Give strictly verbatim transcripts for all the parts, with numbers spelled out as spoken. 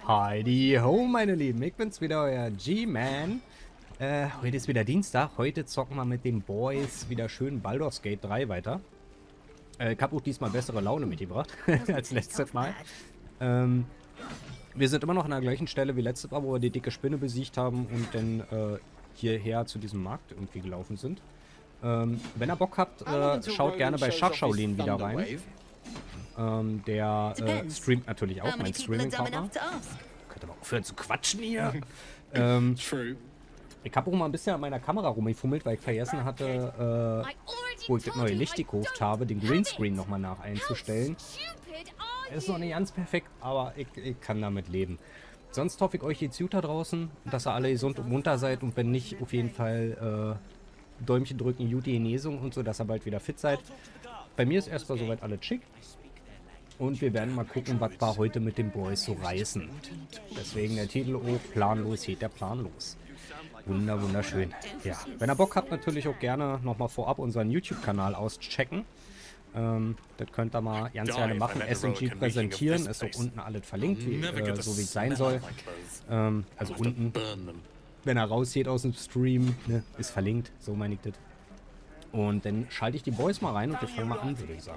Heidi ho, meine Lieben, ich bin's wieder, euer G-Man. Äh, heute ist wieder Dienstag. Heute zocken wir mit den Boys wieder schön Baldur's Gate drei weiter. Äh, ich habe auch diesmal bessere Laune mitgebracht als letztes Mal. Ähm, wir sind immer noch an der gleichen Stelle wie letztes Mal, wo wir die dicke Spinne besiegt haben und dann äh, hierher zu diesem Markt irgendwie gelaufen sind. Ähm, wenn ihr Bock habt, äh, schaut gerne bei Schachschaulin wieder rein. Ähm, der äh, streamt natürlich auch, mein Streaming-Partner. Könnt ihr mal aufhören zu quatschen hier? ähm, ich habe auch mal ein bisschen an meiner Kamera rumgefummelt, weil ich vergessen hatte, äh, wo ich das neue Licht gekauft habe, den Greenscreen nochmal nach einzustellen. Ist noch nicht ganz perfekt, aber ich, ich kann damit leben. Sonst hoffe ich euch geht's gut da draußen, dass ihr alle gesund und munter seid und wenn nicht, auf jeden Fall äh, Däumchen drücken, gute Genesung und so, dass ihr bald wieder fit seid. Bei mir ist erstmal soweit alles schick. Und wir werden mal gucken, was wir heute mit den Boys so reißen. Deswegen der Titel, oh, planlos geht der Plan los. Wunder, wunderschön. Ja, wenn ihr Bock habt, natürlich auch gerne nochmal vorab unseren YouTube-Kanal auschecken. Ähm, das könnt ihr mal ganz gerne machen. S M G präsentieren, ist auch unten alles verlinkt, wie, äh, so wie es sein soll. Ähm, also unten, wenn er rausgeht aus dem Stream, ne, ist verlinkt, so meine ich das. Und dann schalte ich die Boys mal rein und wir fangen mal an, würde ich sagen.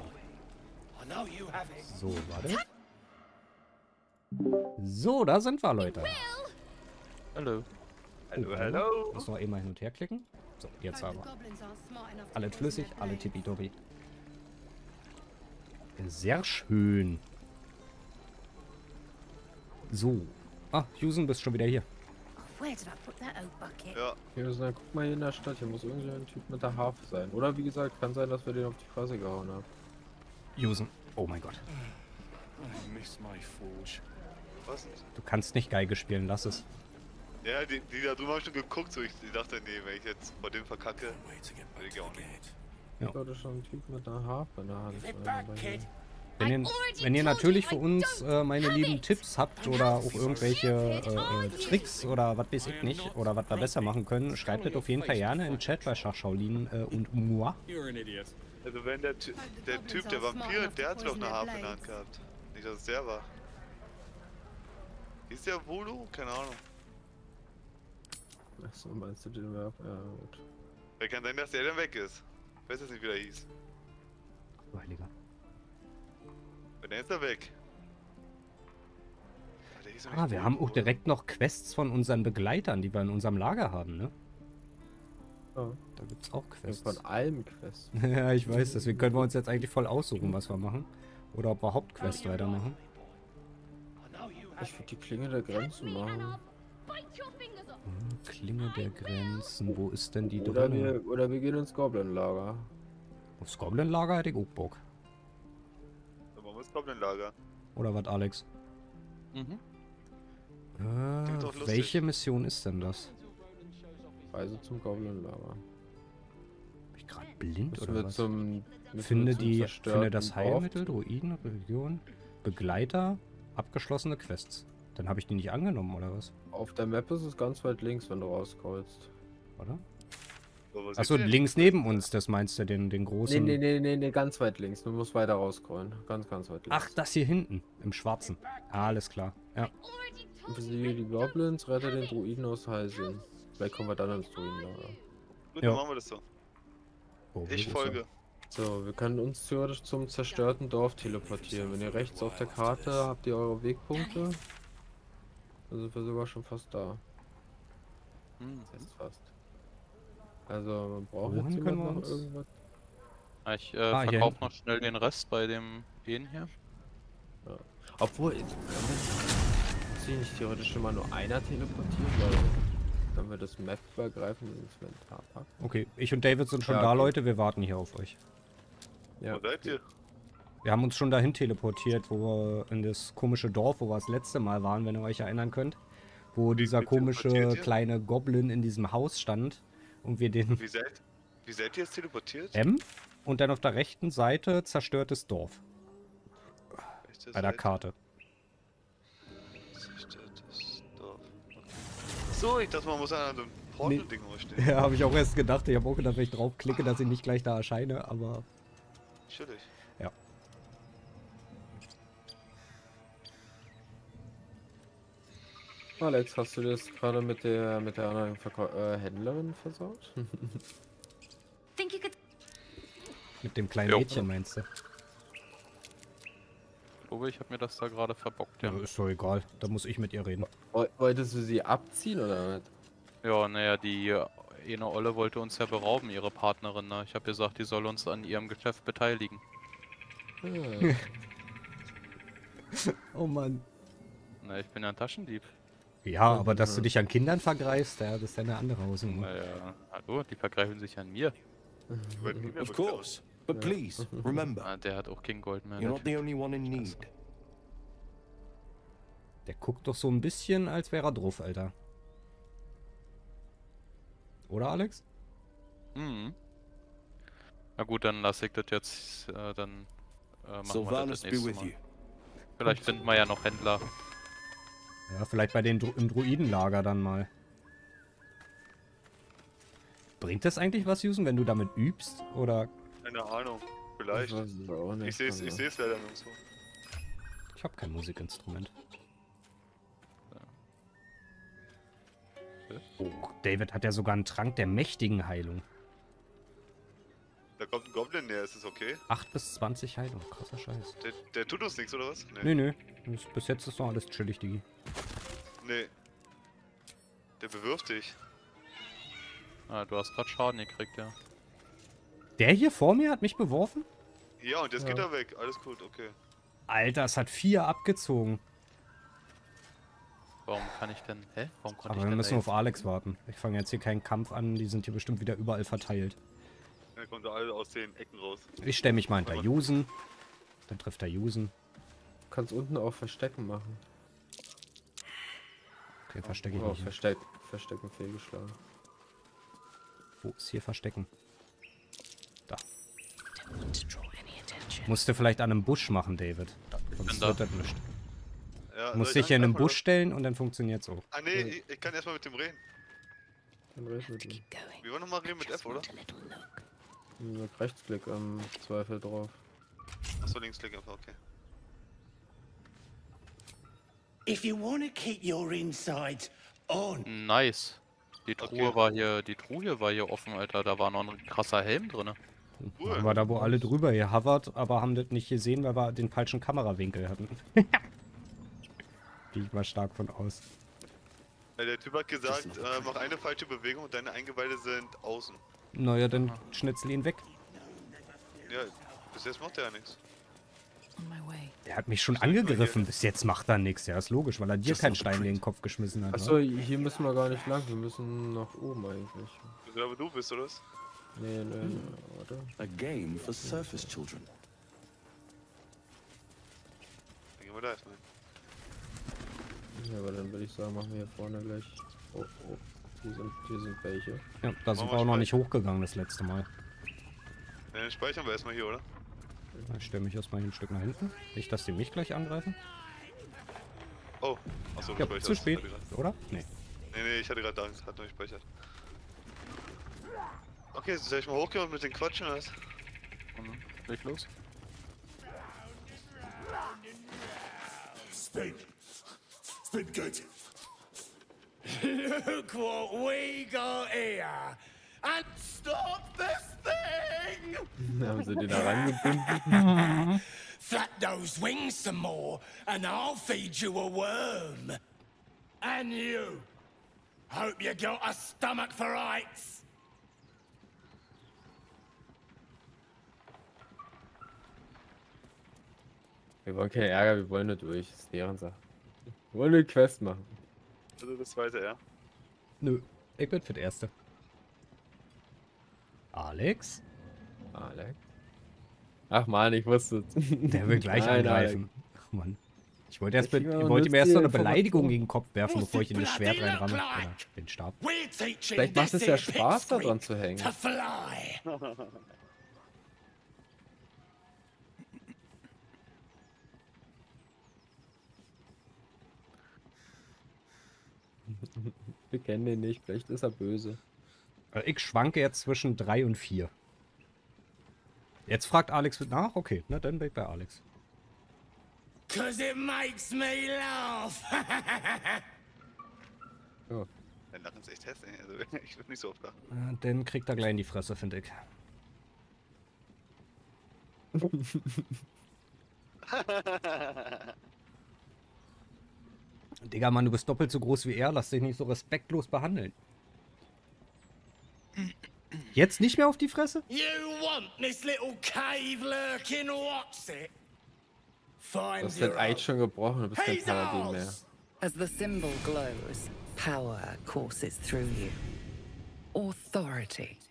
So, warte. So, da sind wir, Leute. Hallo. Hallo, oh, hallo. Muss noch eben mal hin und her klicken. So, jetzt haben wir. Alles flüssig, alle tippitoppi. Sehr schön. So. Ah, Jusen, bist schon wieder hier. Ja. Hier ist, guck mal hier in der Stadt, hier muss irgendein Typ mit der Harfe sein. Oder wie gesagt, kann sein, dass wir den auf die Fresse gehauen haben. Jusen. Oh mein Gott. Was? Du kannst nicht Geige spielen, lass es. Ja, die, die da drüben haben schon geguckt, so ich, ich dachte, nee, wenn ich jetzt vor dem verkacke, will ich auch nicht. Ja. Ich hatte schon einen Typ mit einer Harfe in der Hand. Wenn ihr, wenn ihr natürlich für uns, äh, meine lieben Tipps habt oder auch irgendwelche äh, äh, Tricks oder was weiß ich nicht, oder was wir besser machen können, schreibt das auf jeden Fall gerne im Chat bei Schachschaulin äh, und moi. Also wenn der, Ty der Typ, der Vampir, der hat doch eine Harfe in der Hand gehabt. Nicht, dass es der war. Ist der Volo? Keine Ahnung. Achso, meinst du den Werf? Ja, gut. Wer kann sein, dass der dann weg ist? Ich weiß jetzt nicht, wie der hieß. Du Heiliger. Wenn der ist er weg. Ah, wir haben auch direkt noch Quests von unseren Begleitern, die wir in unserem Lager haben, ne? Ja. Da gibt's auch Quests. Von allem Quests. Ja, ich weiß, deswegen können wir uns jetzt eigentlich voll aussuchen, was wir machen. Oder ob wir Hauptquest weitermachen. Ich würde die Klinge der Grenzen machen. Hm, Klinge der Grenzen, wo ist denn die Oder drin? wir, oder wir gehen ins Goblin-Lager. Aufs Goblin-Lager hätte ich auch Bock. Dann machen wir das Goblin-Lager. Oder was, Alex? Mhm. Äh, Klingt doch lustig. welche Mission ist denn das? Reise zum Goblin-Lager. Bin ich gerade blind Müssen oder wir was? zum, müssen Finde, wir zum die, zerstörten finde das Dorf. Heilmittel, Druiden, Religion, Begleiter, abgeschlossene Quests. Dann habe ich die nicht angenommen, oder was? Auf der Map ist es ganz weit links, wenn du rauscrollst. Oder? So, was Achso, ist denn? links neben uns, das meinst du, den, den großen... Nee, nee, nee, nee, nee, ganz weit links. Du musst weiter rauscrollen. Ganz, ganz weit links. Ach, das hier hinten, im Schwarzen. Ah, alles klar, ja. Besiege die Goblins, rette den Druiden aus Halsien. Vielleicht kommen wir dann ins Druidenlager. Gut, Ja. dann machen wir das so. Oh, Ich wo ist folge. So, wir können uns theoretisch zum zerstörten Dorf teleportieren. Wenn ihr rechts auf der Karte habt ihr eure Wegpunkte. Dann sind wir sogar schon fast da. Hm. Jetzt fast. Also, man braucht Wohin jetzt können jemand wir noch uns- irgendwas. Ich äh, Ah, hier verkaufe hinten. noch schnell den Rest bei dem den hier. Obwohl, können wir sich nicht theoretisch immer nur einer teleportieren, weil wenn wir das Map übergreifen ins Inventar packen. Okay, ich und David sind schon Ja, da, okay. Leute. Wir warten hier auf euch. Ja, Wo seid ihr? Wir haben uns schon dahin teleportiert, wo wir in das komische Dorf, wo wir das letzte Mal waren, wenn ihr euch erinnern könnt. Wo dieser wie komische teleportiert ihr? kleine Goblin in diesem Haus stand. Und wir den Wie seid, wie seid ihr jetzt teleportiert? M und dann auf der rechten Seite zerstörtes Dorf. Rechte Bei der Seite. Karte. Zerstörtes Dorf. So, ich dachte, man muss an einem Portal-Ding stehen. Ja, habe ich auch erst gedacht. Ich habe auch gedacht, wenn ich draufklicke, dass ich nicht gleich da erscheine, aber Natürlich. ja. Alex, hast du das gerade mit der mit der anderen Verkäu äh, Händlerin versaut? Think you could Mit dem kleinen Jo. Mädchen meinst du? Ich glaube, ich habe mir das da gerade verbockt, Ja, ja. ist doch egal. Da muss ich mit ihr reden. Woll- Wolltest du sie abziehen oder nicht? Ja, naja, die äh, eine Olle wollte uns ja berauben, ihre Partnerin, ne? Ich habe gesagt, die soll uns an ihrem Geschäft beteiligen. Ah, Oh Mann. Na, ich bin ja ein Taschendieb. Ja, aber dass du dich an Kindern vergreifst, ja, das ist ja eine andere Hausnummer. Naja, hallo, die vergreifen sich an mir. Wird nie mehr Of beklaut. course. But please, remember, Ah, der hat auch kein Gold mehr. you're der not the Typ. only one in need. Der guckt doch so ein bisschen, als wäre er drauf, Alter. Oder, Alex? Mhm. Na gut, dann lasse ich das jetzt, äh, dann äh, machen wir das Sylvanus das be nächste with Mal. you. Vielleicht finden wir ja noch Händler. Ja, vielleicht bei den Dru im Druidenlager dann mal. Bringt das eigentlich was, Jusen, wenn du damit übst? Oder? Keine Ahnung. ich Vielleicht. weiß es auch nicht. Ich sehe es also. ich seh's leider nirgendwo. Ich habe kein Musikinstrument. Oh, David hat ja sogar einen Trank der mächtigen Heilung. Da kommt ein Goblin näher, ist das okay? acht bis zwanzig Heilung, krasser Scheiß. Der, der tut uns nichts, oder was? Nee. Nö, nö. Das- Bis jetzt ist doch alles chillig, Digi. Nee. Der bewirft dich. Ah, du hast gerade Schaden gekriegt, ja. Der hier vor mir hat mich beworfen? Ja, und jetzt Ja. geht er weg. Alles gut, okay. Alter, es hat vier abgezogen. Warum kann ich denn... Hä? Warum konnte Aber ich wir denn müssen da auf Alex warten. Ich fange jetzt hier keinen Kampf an, die sind hier bestimmt wieder überall verteilt. Dann kommt er alle aus den Ecken raus. Ich stelle mich mal hinter Jusen. Dann trifft er Jusen. Du kannst unten auch Verstecken machen. Okay, verstecke ich Oh, mich. hier. Versteck, Verstecken fehlgeschlagen. Wo ist hier verstecken? Da. don't want to draw any attention. Musst du vielleicht an einem Busch machen, David. bin Sonst da. wird das nicht. Ja, Du musst soll dich ich hier in einem einfach Busch stellen und dann funktioniert's auch. das- Ah, nee, ich, ich kann erstmal mit dem reden. Dann red mit ihm. Keep going. Wir wollen nochmal reden mit Just F, oder? want a little look. Mit Rechtsklick am Zweifel drauf. Achso, Linksklick einfach, okay. If you want to keep your insides on, Nice. Die Truhe Okay. war hier, die Truhe hier war hier offen, Alter. Da war noch ein krasser Helm drin. Cool. War da, wo alle drüber hier hovert, aber haben das nicht gesehen, weil wir den falschen Kamerawinkel hatten. Gehe ich mal stark von aus. Ja, der Typ hat gesagt, äh, mach eine falsche Bewegung und deine Eingeweide sind außen. Naja, dann schnitzel ihn weg. Ja, bis jetzt macht er ja nichts. On my way. Der hat mich schon Steht nur angegriffen. hier. Bis jetzt macht er nichts. Ja, ist logisch, weil er dir keinen Stein in den Kopf geschmissen hat. Achso, wa? hier müssen wir gar nicht lang. Wir müssen nach oben eigentlich. Ich glaube, du bist, oder? was? Nee, nee, nee, warte. A game for surface children. Dann gehen wir da erstmal hin. Ja, aber dann würde ich sagen, machen wir hier vorne gleich. Oh, oh. Hier sind, hier sind welche. Ja, da sind Machen wir wir auch noch schnell. nicht hochgegangen das letzte Mal. Ja, dann speichern wir erstmal hier, oder? Ich stelle mich erstmal hier ein Stück nach hinten. Nicht, dass die mich gleich angreifen. Oh, achso, du Ja, speicherst. zu spät, Ich hatte grad- oder? Nee. Nee, nee, ich hatte gerade da, es hat noch nicht gespeichert. Okay, soll ich mal hochgehen und mit den quatschen, oder was? Mhm. Leg los. speak. Speak good. Look what we got here. And stop this thing! Haben sie den da reingebunden? Flap those wings some more, and I'll feed you a worm. And you. Hope you got a stomach for heights. Wir wollen keinen Ärger, wir wollen nur durch. Das ist deren Sache. Wir wollen eine Quest machen. Also das zweite, ja. Nö, ich bin für das Erste. Alex? Alex? Ach man, ich wusste es. Der will gleich Nein, angreifen. Ach Mann. Ich wollte erst Ich mit, will ich wollte ihm erst so eine nützliche Beleidigung Informationen. gegen den Kopf werfen, What's bevor ich it ihm das Schwert bloody look reinramme. like? Oder den Stab. We're teaching Vielleicht macht this es ja here Spaß, da pipsqueak dran zu hängen. to fly. Wir kennen den nicht, vielleicht ist er böse. Äh, Ich schwanke jetzt zwischen drei und vier. Jetzt fragt Alex nach? Okay, na dann bin ich bei Alex. Cause it makes me laugh. Ja. Dein Lachen ist echt hässlich. Also ich würde nicht so oft lachen. Äh, Den kriegt er gleich in die Fresse, finde ich. Digga, Mann, du bist doppelt so groß wie er. Lass dich nicht so respektlos behandeln. Jetzt nicht mehr auf die Fresse? You want this little cave lurking, what's it? Du Find hast dein your Eid own. schon gebrochen, du bist kein Paladin mehr. Hazels! As the symbol glows, power courses through you. Authority.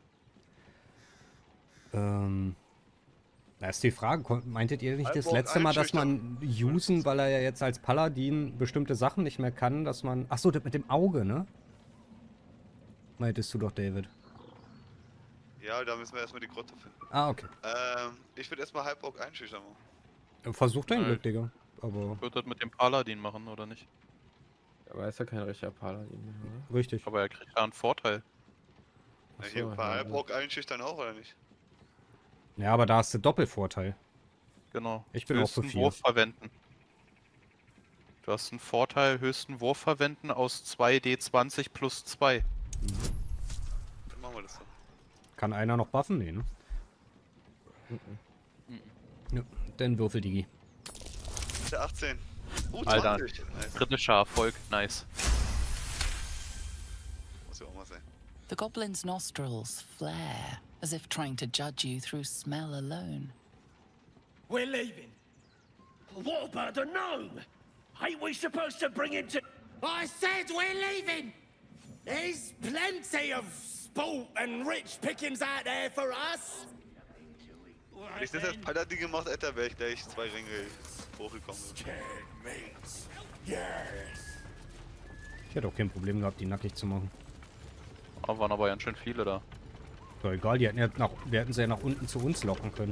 Ähm. Da ist die Frage, kon- meintet ihr nicht das Halbwort letzte Mal, dass einschüchtern. man usen, weil er ja jetzt als Paladin bestimmte Sachen nicht mehr kann, dass man... Achso, das mit dem Auge, ne? Meintest du doch, David. Ja, da müssen wir erstmal die Grotte finden. Ah, okay. Ähm, ich würde erstmal Halborg einschüchtern machen. Versuch dein Nein. Glück, Digga. Aber Ich würde das mit dem Paladin machen, oder nicht? Aber er ist ja kein richtiger Paladin mehr, oder? richtig. Aber er kriegt ja einen Vorteil. Ja, Ach hier so, bei ja, Halborg einschüchtern auch, oder nicht? Ja, aber da hast du Doppelvorteil. Genau. Ich bin auch für höchsten vier. Wurf verwenden. Du hast einen Vorteil, höchsten Wurf verwenden aus zwei D zwanzig plus zwei. Dann machen wir das so. Kann einer noch buffen? Nee, ne? Ja, dann würfel, Digi. Der achtzehn. Uh, Alter. zwanzig. Nice. Kritischer Erfolg, nice. Muss ja auch mal sein. The goblin's nostrils flare, as if trying to judge you through smell alone. We're leaving. What about the gnome? Ain't we supposed to bring him to... I said we're leaving! There's plenty of sport and rich pickings out there for us! Wenn ich das als Paladin gemacht hätte, wäre ich gleich zwei Ringe hochgekommen. Ich hätte auch kein Problem gehabt, die nackig zu machen. Da waren aber ganz schön viele da. Doch egal, die hätten ja nach, wir hätten sie ja nach unten zu uns locken können.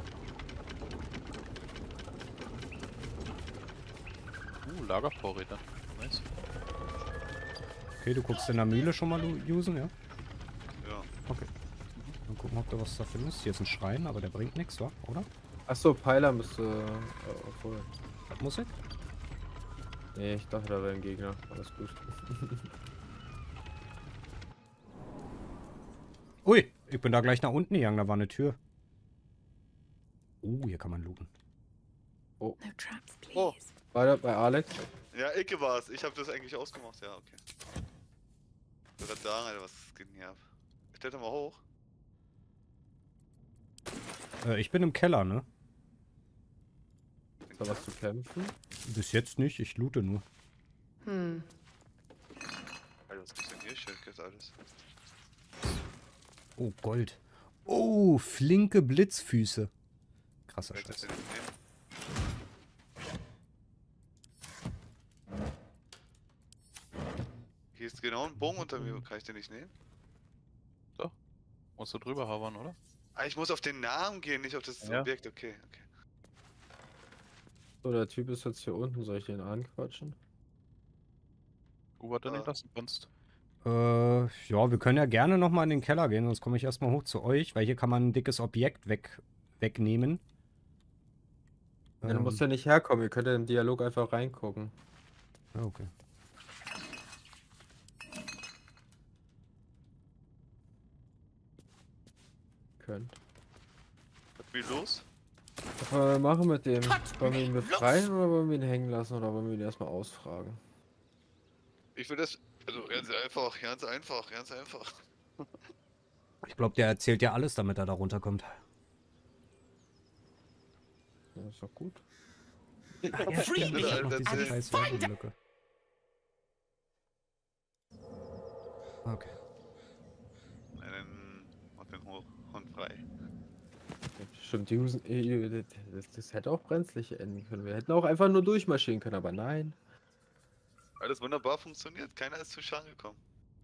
Uh, Lagervorräte. Nice. Okay, du guckst in der Mühle schon mal usen, ja? Ja. Okay. Dann gucken, ob da was da findest. Hier ist ein Schrein, aber der bringt nichts, wa? Oder? Achso, Pfeiler müsste. Äh, obwohl. Musik? Nee, ich dachte, da wäre ein Gegner. Alles gut. Ui, ich bin da gleich nach unten gegangen, da war eine Tür. Oh, hier kann man looten. No traps, please. Oh. Weiter bei Alex. Ja, Icke war's. Ich habe das eigentlich ausgemacht. Ja, okay. Ich würde sagen, Alter, was geht denn hier ab? Stell doch mal hoch. Äh, ich bin im Keller, ne? Ist da was zu kämpfen? Bis jetzt nicht, ich loote nur. Hmm. Alter, was ist denn hier? Schildkes alles. Oh, Gold. Oh, flinke Blitzfüße. Krasser Wer ist das Scheiß. denn nehmen? Hier ist genau ein Bogen unter mir. Kann ich den nicht nehmen? Musst du drüber havern, oder? Ah, ich muss auf den Namen gehen, nicht auf das Ja. Objekt. Okay, okay. So, der Typ ist jetzt hier unten. Soll ich den anquatschen? Du, was du Ah. nicht lassen kannst. Äh, ja, wir können ja gerne nochmal in den Keller gehen, sonst komme ich erstmal hoch zu euch, weil hier kann man ein dickes Objekt weg, wegnehmen. Ja, du Ähm, musst ja nicht herkommen. Ihr könnt ja im Dialog einfach reingucken. ja, okay. Könnt. Was will los? Was wollen wir machen mit dem? Cut Wollen wir ihn me befreien oder wollen wir ihn hängen lassen oder wollen wir ihn erstmal ausfragen? Ich will das. Also ganz einfach, ganz einfach, ganz einfach. Ich glaube, der erzählt ja alles, damit er da runterkommt. Ja, ist doch gut. Free me Alter, Mach das diese ist- scheiß Werbelücke. Okay. Einen. Mach den hoch und frei. Stimmt, die Husen, äh, das, das hätte auch brenzlig enden können. Wir hätten auch einfach nur durchmarschieren können, aber nein. Alles wunderbar funktioniert. Keiner ist zu Schaden gekommen.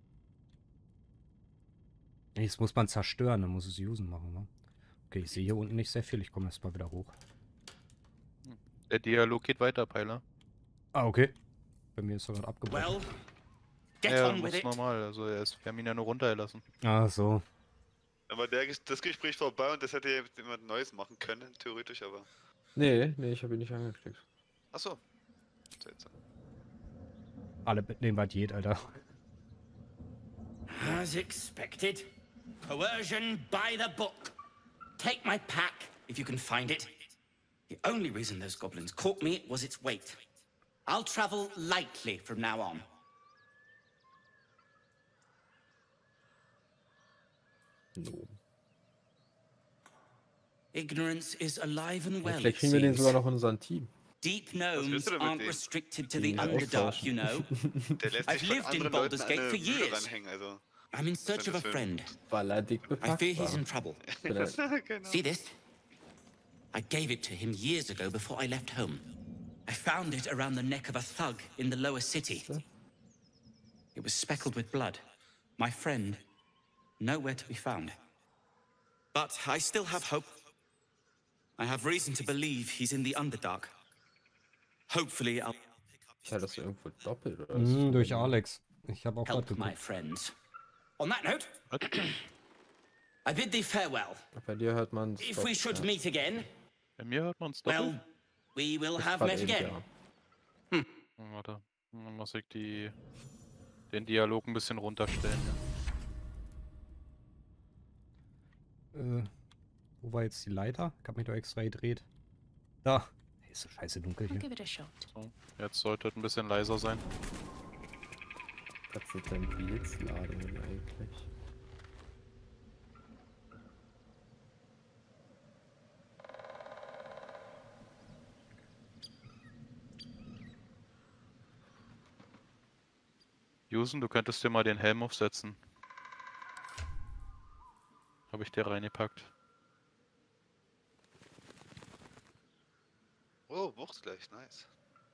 Nee, das muss man zerstören, dann muss es usen machen, ne? Okay, ich sehe hier unten nicht sehr viel, ich komme erstmal wieder hoch. Der Dialog geht weiter, Peiler. Ah, okay. Bei mir ist er gerade abgebrochen. Well, get Ja, on with muss it. normal. Also er ist, wir haben ihn ja nur runtergelassen. Ah, so. Aber der, Ges- das Gespräch vorbei und das hätte ja jemand Neues machen können, theoretisch, aber. Nee, nee, ich habe ihn nicht angeklickt. Achso. Seltsam. Alle mitnehmen, was geht, Alter. As expected. Coercion by the book. Take my pack, if you can find it. The only reason those goblins caught me was its weight. I'll travel lightly from now on. No. Ignorance is alive and Ja, well, it vielleicht kriegen wir den seems. sogar noch in unser Team. Deep willst gnomes du denn mit aren't dem? restricted to Die the Underdark, austauschen. you know. Der lässt I've sich von lived in anderen Baldur's Leuten Gate eine for Mühle years. ranhängen, also. I'm in search of a das für- friend. Weil er dick I bepackt fear he's war. in trouble. Genau. See this? I gave it to him years ago before I left home. I found it around the neck of a thug in the lower city. It was speckled with blood. My friend, nowhere to be found. But I still have hope. I have reason to believe he's in the Underdark. Hopefully I'll Ich hatte das irgendwo doppelt oder Hm, so. durch Alex. Ich habe auch gerade help my geguckt. friends. On that note, I bid thee farewell. Bei dir hört man es. If we should meet again, Bei mir hört man es doppelt. well, we will have met again. Hm, Warte, dann muss ich die, den Dialog ein bisschen runterstellen. Ja. Äh, wo war jetzt die Leiter? Ich hab mich doch extra gedreht. Da. Hey, ist so scheiße dunkel I'll hier. give it a shot. So, jetzt sollte es ein bisschen leiser sein. Was sind denn Blitzladungen eigentlich? Jusen, du könntest dir mal den Helm aufsetzen. Habe ich dir reingepackt. Oh, Wucht gleich, nice.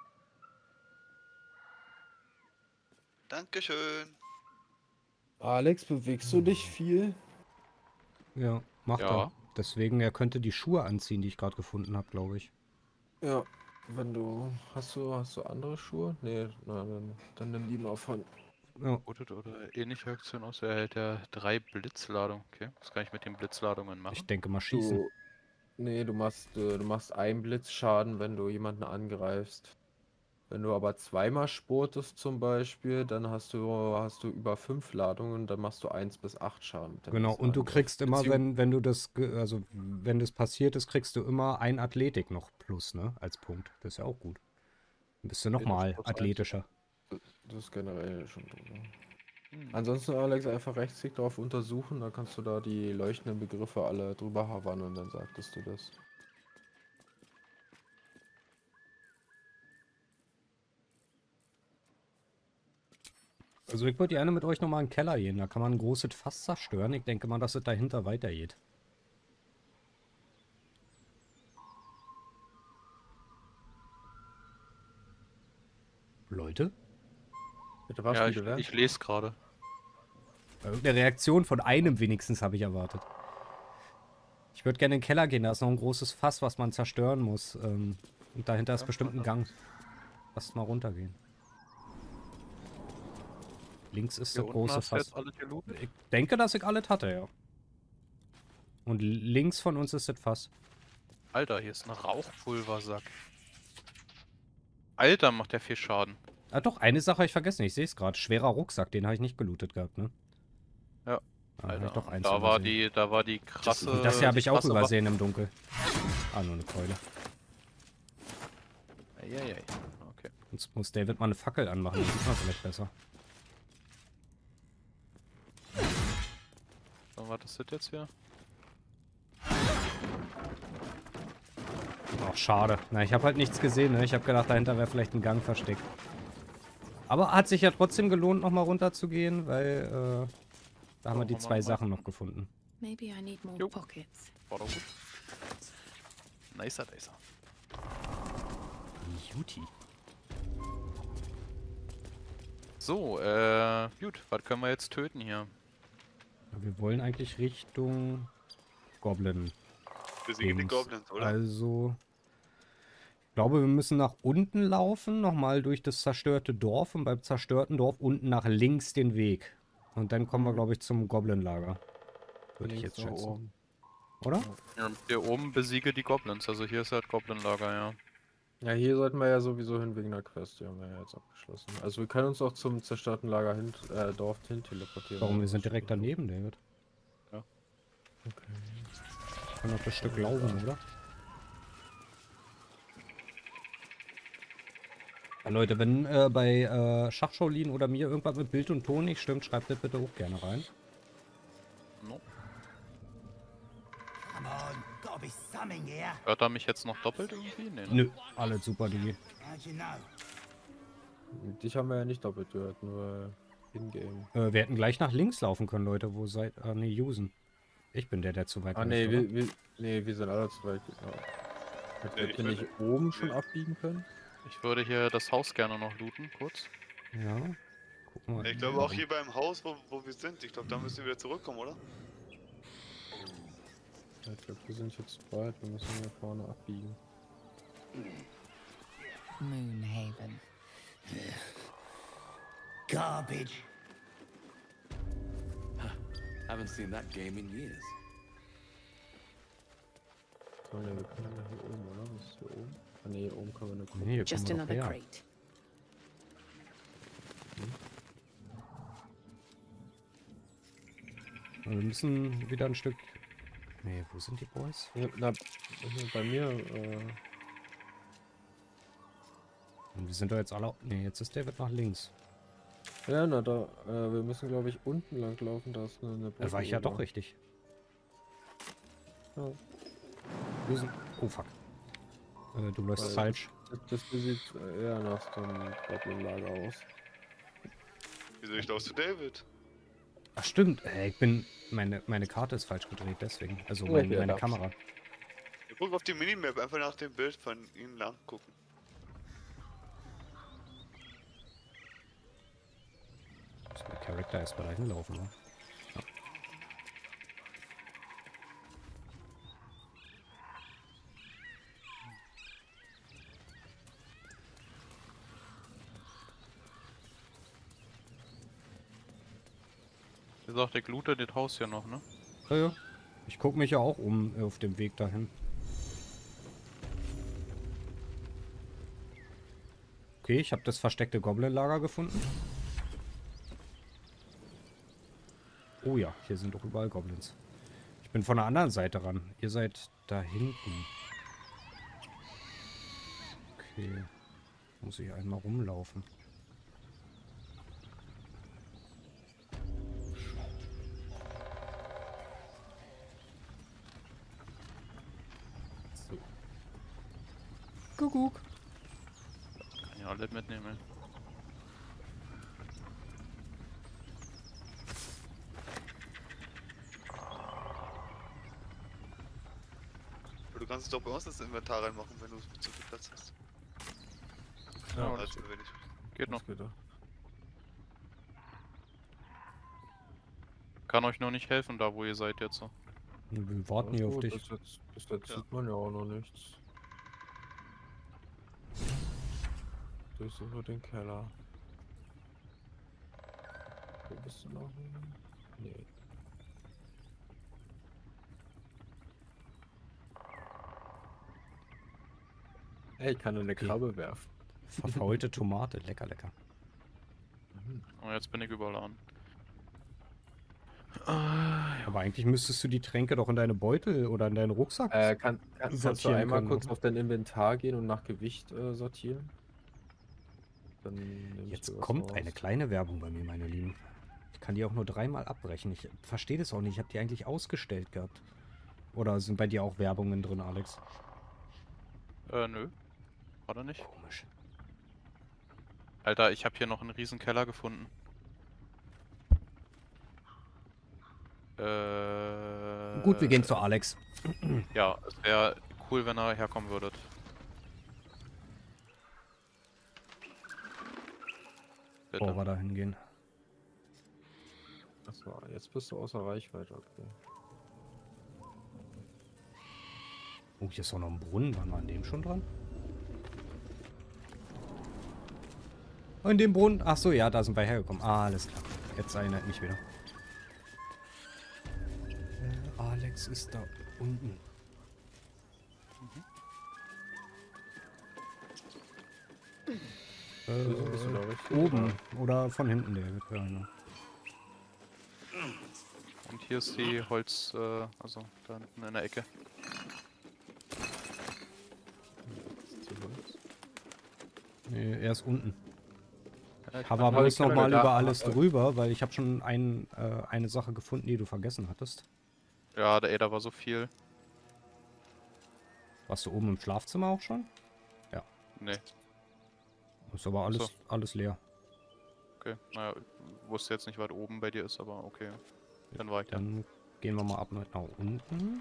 Dankeschön. Alex, bewegst du dich viel? Ja, macht Ja. er. Deswegen, er könnte die Schuhe anziehen, die ich gerade gefunden habe, glaube ich. Ja. Wenn du. Hast du hast du andere Schuhe? Nee, na, dann, dann nimm die mal von. Ja. Oder, oder ähnliche Aktion aus. Er hält ja drei Blitzladungen. Okay, was kann ich mit den Blitzladungen machen? Ich denke mal schießen. Du, nee, du machst, äh, du machst einen Blitzschaden, wenn du jemanden angreifst. Wenn du aber zweimal sportest zum Beispiel, dann hast du hast du über fünf Ladungen, dann machst du eins bis acht Schaden. mit dem Genau, nächsten und du Angriff. kriegst immer, Beziehung- wenn, wenn du das, ge- also wenn das passiert ist, kriegst du immer ein Athletik noch plus, ne, als Punkt. Das ist ja auch gut. Dann bist du das nochmal plus eins. athletischer. Das ist generell schon gut. Ne? Hm. Ansonsten, Alex, einfach Rechtsklick drauf untersuchen, dann kannst du da die leuchtenden Begriffe alle drüber havern und dann sagtest du das. Also ich würde gerne mit euch nochmal in den Keller gehen. Da kann man ein großes Fass zerstören. Ich denke mal, dass es dahinter weitergeht. Leute? Bitte was, Ja, bitte ich, wer? ich lese gerade. Irgendeine Reaktion von einem wenigstens habe ich erwartet. Ich würde gerne in den Keller gehen. Da ist noch ein großes Fass, was man zerstören muss. Ähm, und dahinter ist bestimmt ein Gang. Lasst mal runtergehen. Links ist Hier das unten große hast du Fass. jetzt alles gelootet? Ich denke, dass ich alles hatte, ja. Und links von uns ist das Fass. Alter, hier ist ein Rauchpulversack. Alter, macht der viel Schaden. Ah doch, eine Sache habe ich vergessen. Ich sehe es gerade. Schwerer Rucksack, den habe ich nicht gelootet gehabt, ne? Ja. Ah, hab Alter, ich doch eins da war übersehen. die, da war die krasse. Und das hier habe die ich auch krasse Wa- übersehen im Dunkel. Ah, nur eine Keule. Eieiei. Okay. Jetzt muss David mal eine Fackel anmachen, dann sieht man vielleicht besser. So, was ist das jetzt hier? Ach, schade. Na, ich habe halt nichts gesehen, ne? Ich habe gedacht, dahinter wäre vielleicht ein Gang versteckt. Aber hat sich ja trotzdem gelohnt, nochmal runter zu gehen, weil, äh, da haben wir die machen wir zwei mal. Sachen noch gefunden. Maybe I need more Jo. pockets. War doch gut. Nicer, nicer. Juti. So, äh, gut, was können wir jetzt töten hier? Ja, wir wollen eigentlich Richtung Goblin. Besiegen die Dings. Goblins, oder? Also, ich glaube, wir müssen nach unten laufen, nochmal durch das zerstörte Dorf und beim zerstörten Dorf unten nach links den Weg. Und dann kommen wir, glaube ich, zum Goblin-Lager. Würde ich Links jetzt nach schätzen. oben. Oder? Ja, hier oben besiege die Goblins, also hier ist halt Goblin-Lager, ja. Ja, hier sollten wir ja sowieso hin wegen der Quest, die haben wir ja jetzt abgeschlossen. Also wir können uns auch zum zerstörten Lager hin, äh, Dorf hin teleportieren. Warum? wenn Wir sind das direkt schon- daneben, David. Ja. Okay. Ich kann noch das Stück laufen, oder? Ja, Leute, wenn äh, bei äh, Schachschaulin oder mir irgendwas mit Bild und Ton nicht stimmt, schreibt das bitte auch gerne rein. No. Come on, gotta be something here. Hört er mich jetzt noch doppelt irgendwie? Nee, ne? Nö, alles super, Digi. How'd you know? Dich haben wir ja nicht doppelt gehört, nur in-game. Äh, wir hätten gleich nach links laufen können, Leute. Wo seid ihr? Ah, nee, Usen. Ich bin der, der zu weit Ah läuft, nee, oder? wir, wir, nee, wir sind alle zu weit. Ja. Nee, Hätten ich wir nicht würde- oben schon abbiegen können? Ich würde hier das Haus gerne noch looten, kurz. Ja. Guck mal. Ich glaube auch hier beim Haus, wo, wo wir sind. Ich glaube, da müssen wir wieder zurückkommen, oder? Ja, ich glaube, wir sind jetzt zu weit, wir müssen hier vorne abbiegen. Moonhaven. Garbage. Haven't seen that game in years. So, ne, wir können ja hier oben, oder? Was ist hier oben? Ah ne, hier oben können wir eine gucken. Nee, hier Just kommen wir another doch her. crate. Wir müssen wieder ein Stück... Nee, wo sind die Boys? Ja, na, hier bei mir, äh, Und wir sind doch jetzt alle... Nee, jetzt ist David nach links. ja, na da, äh, wir müssen glaube ich unten lang laufen, da ist eine, eine Da war ich ja oben. doch richtig. Ja. Usen. Oh, fuck. Äh, du läufst Weil- falsch. Das, das sieht äh, eher nach so einem Goblin-Lager aus. Wieso ich lauf zu David? Ach stimmt, äh, ich bin... Meine, meine Karte ist falsch gedreht, deswegen. Also Ja, mein, ja, meine darfst. Kamera. Wir gucken auf die Minimap, einfach nach dem Bild von ihnen lang gucken. Muss der Charakter erstmal dahin laufen, ne? Ja. Wie gesagt, ich loote das Haus hier noch, ne? Ja, ja. Ich gucke mich ja auch um äh, auf dem Weg dahin. Okay, ich habe das versteckte Goblin-Lager gefunden. Oh ja, hier sind doch überall Goblins. Ich bin von der anderen Seite ran. Ihr seid da hinten. Okay. Muss ich einmal rumlaufen. So. Kuckuck. Kann ja alles mitnehmen. Aber du kannst es doch bei uns ins Inventar reinmachen, wenn du zu viel Platz hast. Ja, also, das wenn ich. geht noch. Das geht doch. Kann euch noch nicht helfen, da wo ihr seid jetzt. so. Wir warten Alles hier auf gut, dich. Bis jetzt, bis jetzt Ja. sieht man ja auch noch nichts. Durchsuche den Keller. Wo bist du noch? Nee. Ey, ich kann eine Okay. Krabbe werfen. Verfaulte Tomate. Lecker, lecker. Und jetzt bin ich überladen. Aber eigentlich müsstest du die Tränke doch in deine Beutel oder in deinen Rucksack. Äh, kann, kann, kannst du Sortieren einmal können, kurz oder? auf dein Inventar gehen und nach Gewicht äh, sortieren? Dann nehm ich Jetzt dir was kommt raus. eine kleine Werbung bei mir, meine Lieben. Ich kann die auch nur dreimal abbrechen. Ich verstehe das auch nicht. Ich habe die eigentlich ausgestellt gehabt. Oder sind bei dir auch Werbungen drin, Alex? Äh, nö. Oder nicht? Komisch. Alter, ich habe hier noch einen riesen Keller gefunden. Äh, Gut, wir gehen zu Alex. Ja, es wäre cool, wenn ihr herkommen würdet. Bitte. Bevor wir da hingehen. Achso, jetzt bist du außer Reichweite, okay. Oh, hier ist auch noch ein Brunnen. Waren wir an dem schon dran? An dem Brunnen? Ach so, ja, da sind wir hergekommen. Ah, alles klar. Jetzt erinnert mich wieder. Äh, Alex ist da unten. Äh, Bist du da richtig? oben oder von hinten der Kleine. Und hier ist die Holz, äh, also da hinten in der Ecke. Nee, er ist unten. Ja, ich Aber kann- hab bloß ich mir nochmal gedacht, über alles aber- drüber, weil ich habe schon ein, äh, eine Sache gefunden, die du vergessen hattest. Ja, da, ey, da war so viel. Warst du oben im Schlafzimmer auch schon? Nee, Ist aber alles, So. alles leer. okay. Naja, ich wusste jetzt nicht, was oben bei dir ist, aber okay. Dann war ich da. Dann gehen wir mal ab nach unten.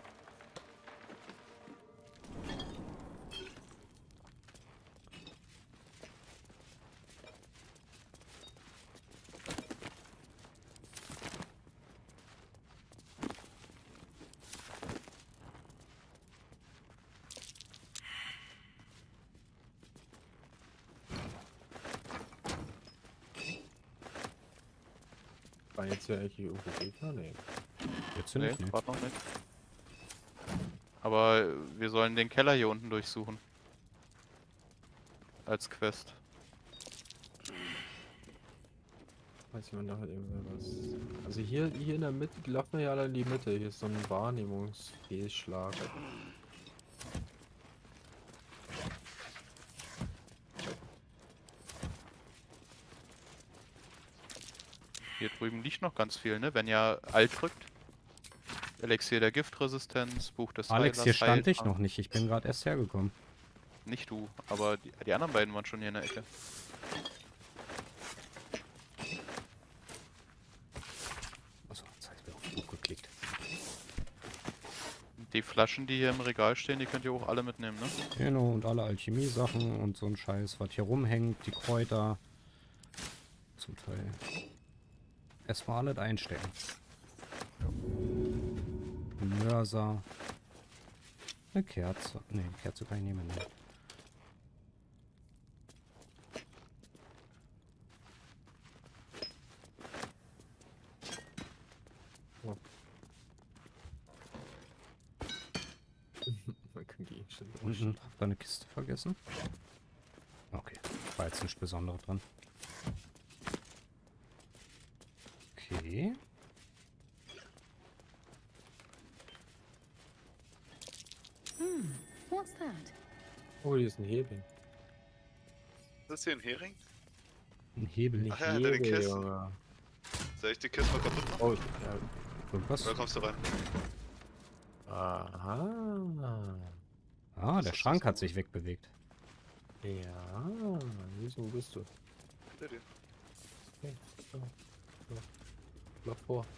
Waren jetzt hier eigentlich irgendwo Gegner? Nee. Jetzt sind Nee, nicht, ne? gerade noch nicht. Aber wir sollen den Keller hier unten durchsuchen. Als Quest. Weiß jemand da halt irgendwas. Also hier, hier in der Mitte, die laufen ja alle in die Mitte. Hier ist so ein Wahrnehmungsfehlschlag. Hier drüben liegt noch ganz viel, ne? Wenn ihr Alt drückt. Elixier der Giftresistenz, Buch des Alex, hier Heilers, stand ich Heiltrank. noch nicht. Ich bin gerade erst hergekommen. Nicht du, aber die, die anderen beiden waren schon hier in der Ecke. Achso, jetzt habe ich mir auf Buch geklickt. Die Flaschen, die hier im Regal stehen, die könnt ihr auch alle mitnehmen, ne? Genau, und alle Alchemie-Sachen und so ein Scheiß, was hier rumhängt, die Kräuter. Zum Teil. Erstmal alles einstellen. Ein Mörser. Eine Kerze. Ne, eine Kerze kann ich nehmen. Ne. Man kann die schon Unten hab da eine Kiste vergessen. Okay, war jetzt nichts Besonderes dran. Okay. Hmm, what's that? Oh, hier ist ein Hebel. Ist das hier ein Hering? Ein Hebel. Ein Ach ja, deine Hebel, Kisten. Junge. Soll ich die Kiste mal kaputt machen? Oh, ja. Irgendwas? Oder kommst du rein? Aha. Ah, der Schrank hat sich wegbewegt. Ja, wieso bist du? Hinter dir. Okay. So. So. Lauf vor.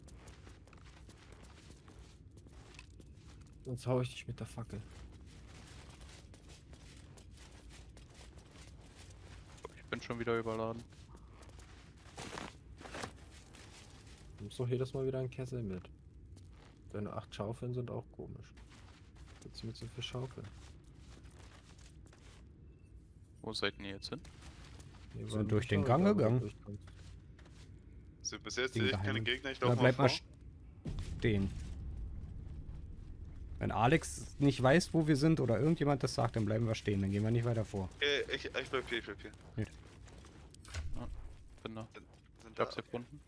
Sonst hau ich dich mit der Fackel. Ich bin schon wieder überladen. Du musst doch jedes Mal wieder einen Kessel mit. Deine acht Schaufeln sind auch komisch. Jetzt mit so viel Schaufeln. Wo seid ihr jetzt hin? Nee, Sind weil durch ich den schau, Gang da, wo du gegangen. durchkommst. So, bis jetzt Den sehe ich keine geheimen. Gegner, ich Da laufe mal bleib mal vor. stehen. Wenn Alex nicht weiß, wo wir sind oder irgendjemand das sagt, dann bleiben wir stehen. Dann gehen wir nicht weiter vor. Okay, ich, ich bleib hier, ich bleib hier. Bin da. Sind Ich da. hab's gefunden.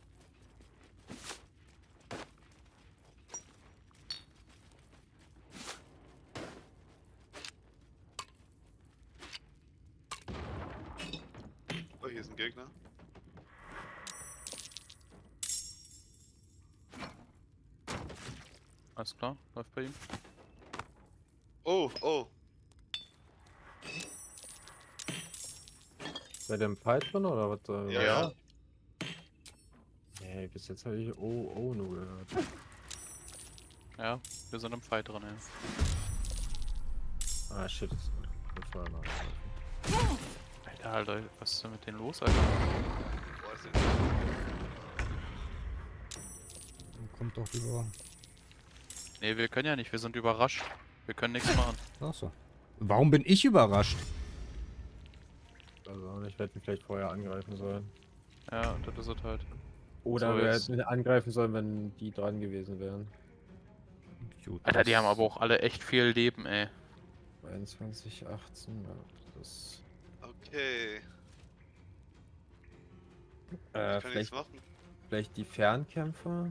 Oh, hier ist ein Gegner. Alles klar, läuft bei ihm. Oh, oh. Seid ihr im Fight drin oder was? äh, Ja, Ja. ja. Nee, bis jetzt habe ich oh, oh nur gehört. Ja, wir sind im Fight drin, ja. Ah, shit. Das ist ein Feuer noch. Alter, Alter, was ist denn mit denen los, Alter? Boah, ist der- Dann kommt doch über. Nee, wir können ja nicht, wir sind überrascht. Wir können nichts machen. Achso. Warum bin ich überrascht? Also ich hätte ihn vielleicht vorher angreifen sollen. Ja, das ist es halt. Oder So, wir jetzt- hätten angreifen sollen, wenn die dran gewesen wären. Gut, Alter, die das- haben aber auch alle echt viel Leben, ey. einundzwanzig, achtzehn, ja, das... Okay. Äh, Ich kann nichts vielleicht, machen. vielleicht die Fernkämpfer.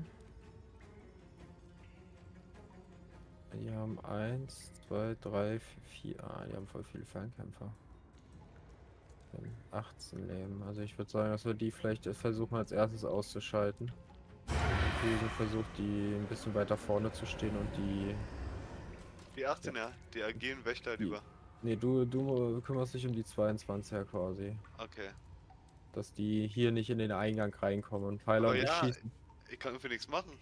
Die haben eins, zwei, drei, vier. Ah, die haben voll viele Fernkämpfer. Die haben achtzehn Leben. Also ich würde sagen, dass wir die vielleicht versuchen als erstes auszuschalten. Und Fusion versucht, die ein bisschen weiter vorne zu stehen und die. Die achtzehner, die agilen Wächter halt Die- über. Nee, du, du kümmerst dich um die zweiundzwanziger quasi. Okay. Dass die hier nicht in den Eingang reinkommen und Pfeiler Aber und ja, schießen. ich kann irgendwie nichts machen.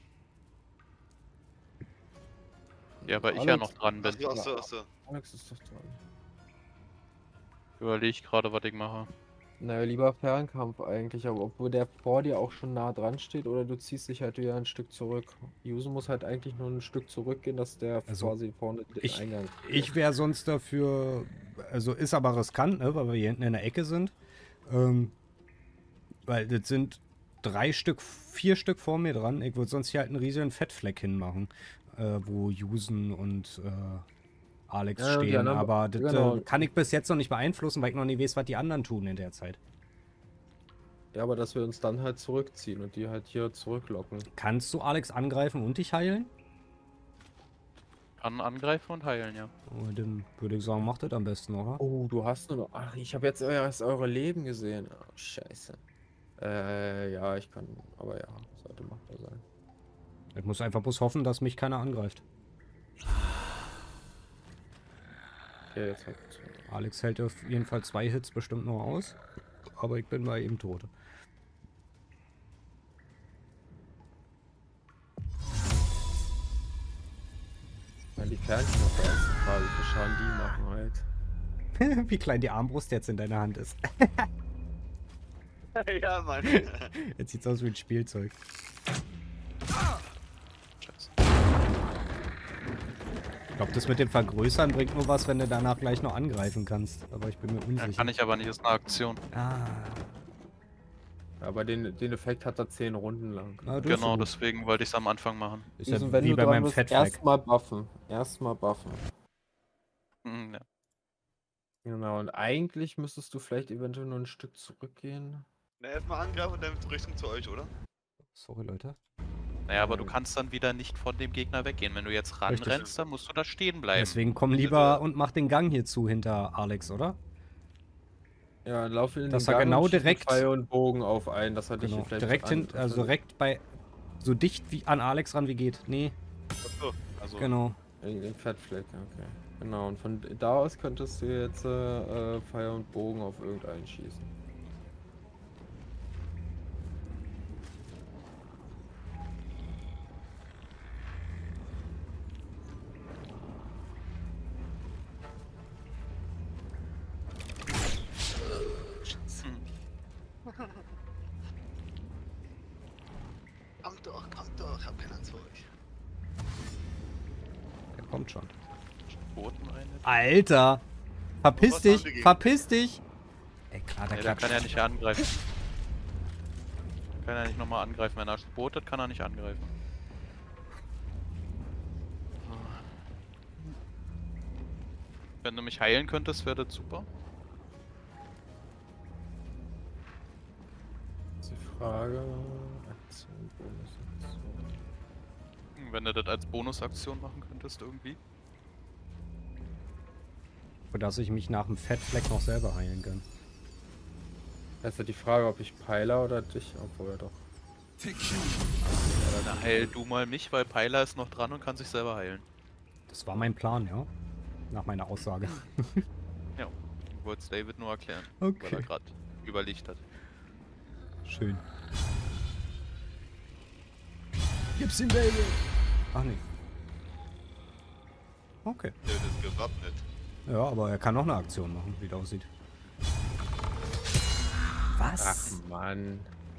Ja, weil ich ja Alex- noch dran bin. Achso, achso, achso. Alex ist doch dran. Überlege ich gerade, was ich mache. Naja, lieber Fernkampf eigentlich, aber obwohl der vor dir auch schon nah dran steht oder du ziehst dich halt wieder ein Stück zurück. Yuzu muss halt eigentlich nur ein Stück zurückgehen, dass der Also, quasi vorne den Ich, Eingang. ich wäre sonst dafür, also ist aber riskant, ne, weil wir hier hinten in der Ecke sind. Ähm, weil das sind drei Stück, vier Stück vor mir dran. Ich würde sonst hier halt einen riesigen Fettfleck hinmachen, äh, wo Yusen und äh, Alex Ja, und die stehen. anderen- Aber das genau. äh, kann ich bis jetzt noch nicht beeinflussen, weil ich noch nicht weiß, was die anderen tun in der Zeit. Ja, aber dass wir uns dann halt zurückziehen und die halt hier zurücklocken. Kannst du Alex angreifen und dich heilen? Kann angreifen und heilen, ja. Oh, dann würde ich sagen, macht das am besten, oder? Oh, du hast nur noch. Ach, ich habe jetzt erst eure Leben gesehen. Oh, scheiße. Äh, ja, ich kann. Aber ja, sollte machbar sein. Ich muss einfach bloß hoffen, dass mich keiner angreift. Okay, jetzt halt. Alex hält auf jeden Fall zwei Hits bestimmt noch aus. Aber ich bin bei ihm tot. Ja, die Fernkämpfer ist die Frage, wie viel Schaden die machen halt. Wie klein die Armbrust jetzt in deiner Hand ist. Ja, Mann. Jetzt sieht's aus wie ein Spielzeug. Scheiße. Ich glaube, das mit dem Vergrößern bringt nur was, wenn du danach gleich noch angreifen kannst. Aber ich bin mir Ja, unsicher. kann ich aber nicht, ist eine Aktion. Ah, Aber den, den Effekt hat er zehn Runden lang. ah, das ist Genau, so gut. deswegen wollte ich es am Anfang machen. Ist ja Also, wenn wie du bei dran meinem bist, Fettfleck. erstmal buffen. Erstmal buffen. Mhm, ja. Genau, und eigentlich müsstest du vielleicht eventuell nur ein Stück zurückgehen. Na, erstmal angreifen und dann Richtung zu euch, oder? Sorry, Leute. Naja, aber du kannst dann wieder nicht von dem Gegner weggehen. Wenn du jetzt Richtig. ranrennst, dann musst du da stehen bleiben. Deswegen komm lieber und mach den Gang hier zu hinter Alex, oder? Ja, lauf in Dass den er Gang genau und schieß direkt- mit Pfeil und Bogen auf einen, dass er dich Genau. vielleicht Direkt an- hin, also direkt bei. So dicht wie an Alex ran wie geht. Nee, Achso. Also, genau. In den Fettfleck, okay. Genau, und von da aus könntest du jetzt äh, äh, Pfeil und Bogen auf irgendeinen schießen. Kommt doch, kommt doch, hab keine Angst vor euch. Der kommt schon. Boten eine. Alter! Verpiss Was haben die dich! gegen- Verpiss dich! Ey, klar, der Nee, der klatscht. kann ja nicht angreifen. Kann er nicht nochmal angreifen. Wenn er spotet, kann er nicht angreifen. Wenn du mich heilen könntest, wäre das super. Das ist die Frage. Aktion, Bonusaktion. Wenn du das als Bonusaktion machen könntest irgendwie. Dass ich mich nach dem Fettfleck noch selber heilen kann. Das ist ja die Frage, ob ich Peiler oder dich, obwohl doch. Na, heil du mal mich, weil Peiler ist noch dran und kann sich selber heilen. Das war mein Plan, ja. Nach meiner Aussage. Ja, ich wollte es David nur erklären, Okay. weil er gerade überlegt hat. Schön. Gib's ihm, David! Ach nee. Okay. Der ist gewappnet. Ja, aber er kann noch eine Aktion machen, wie das aussieht. Was? Ach Mann.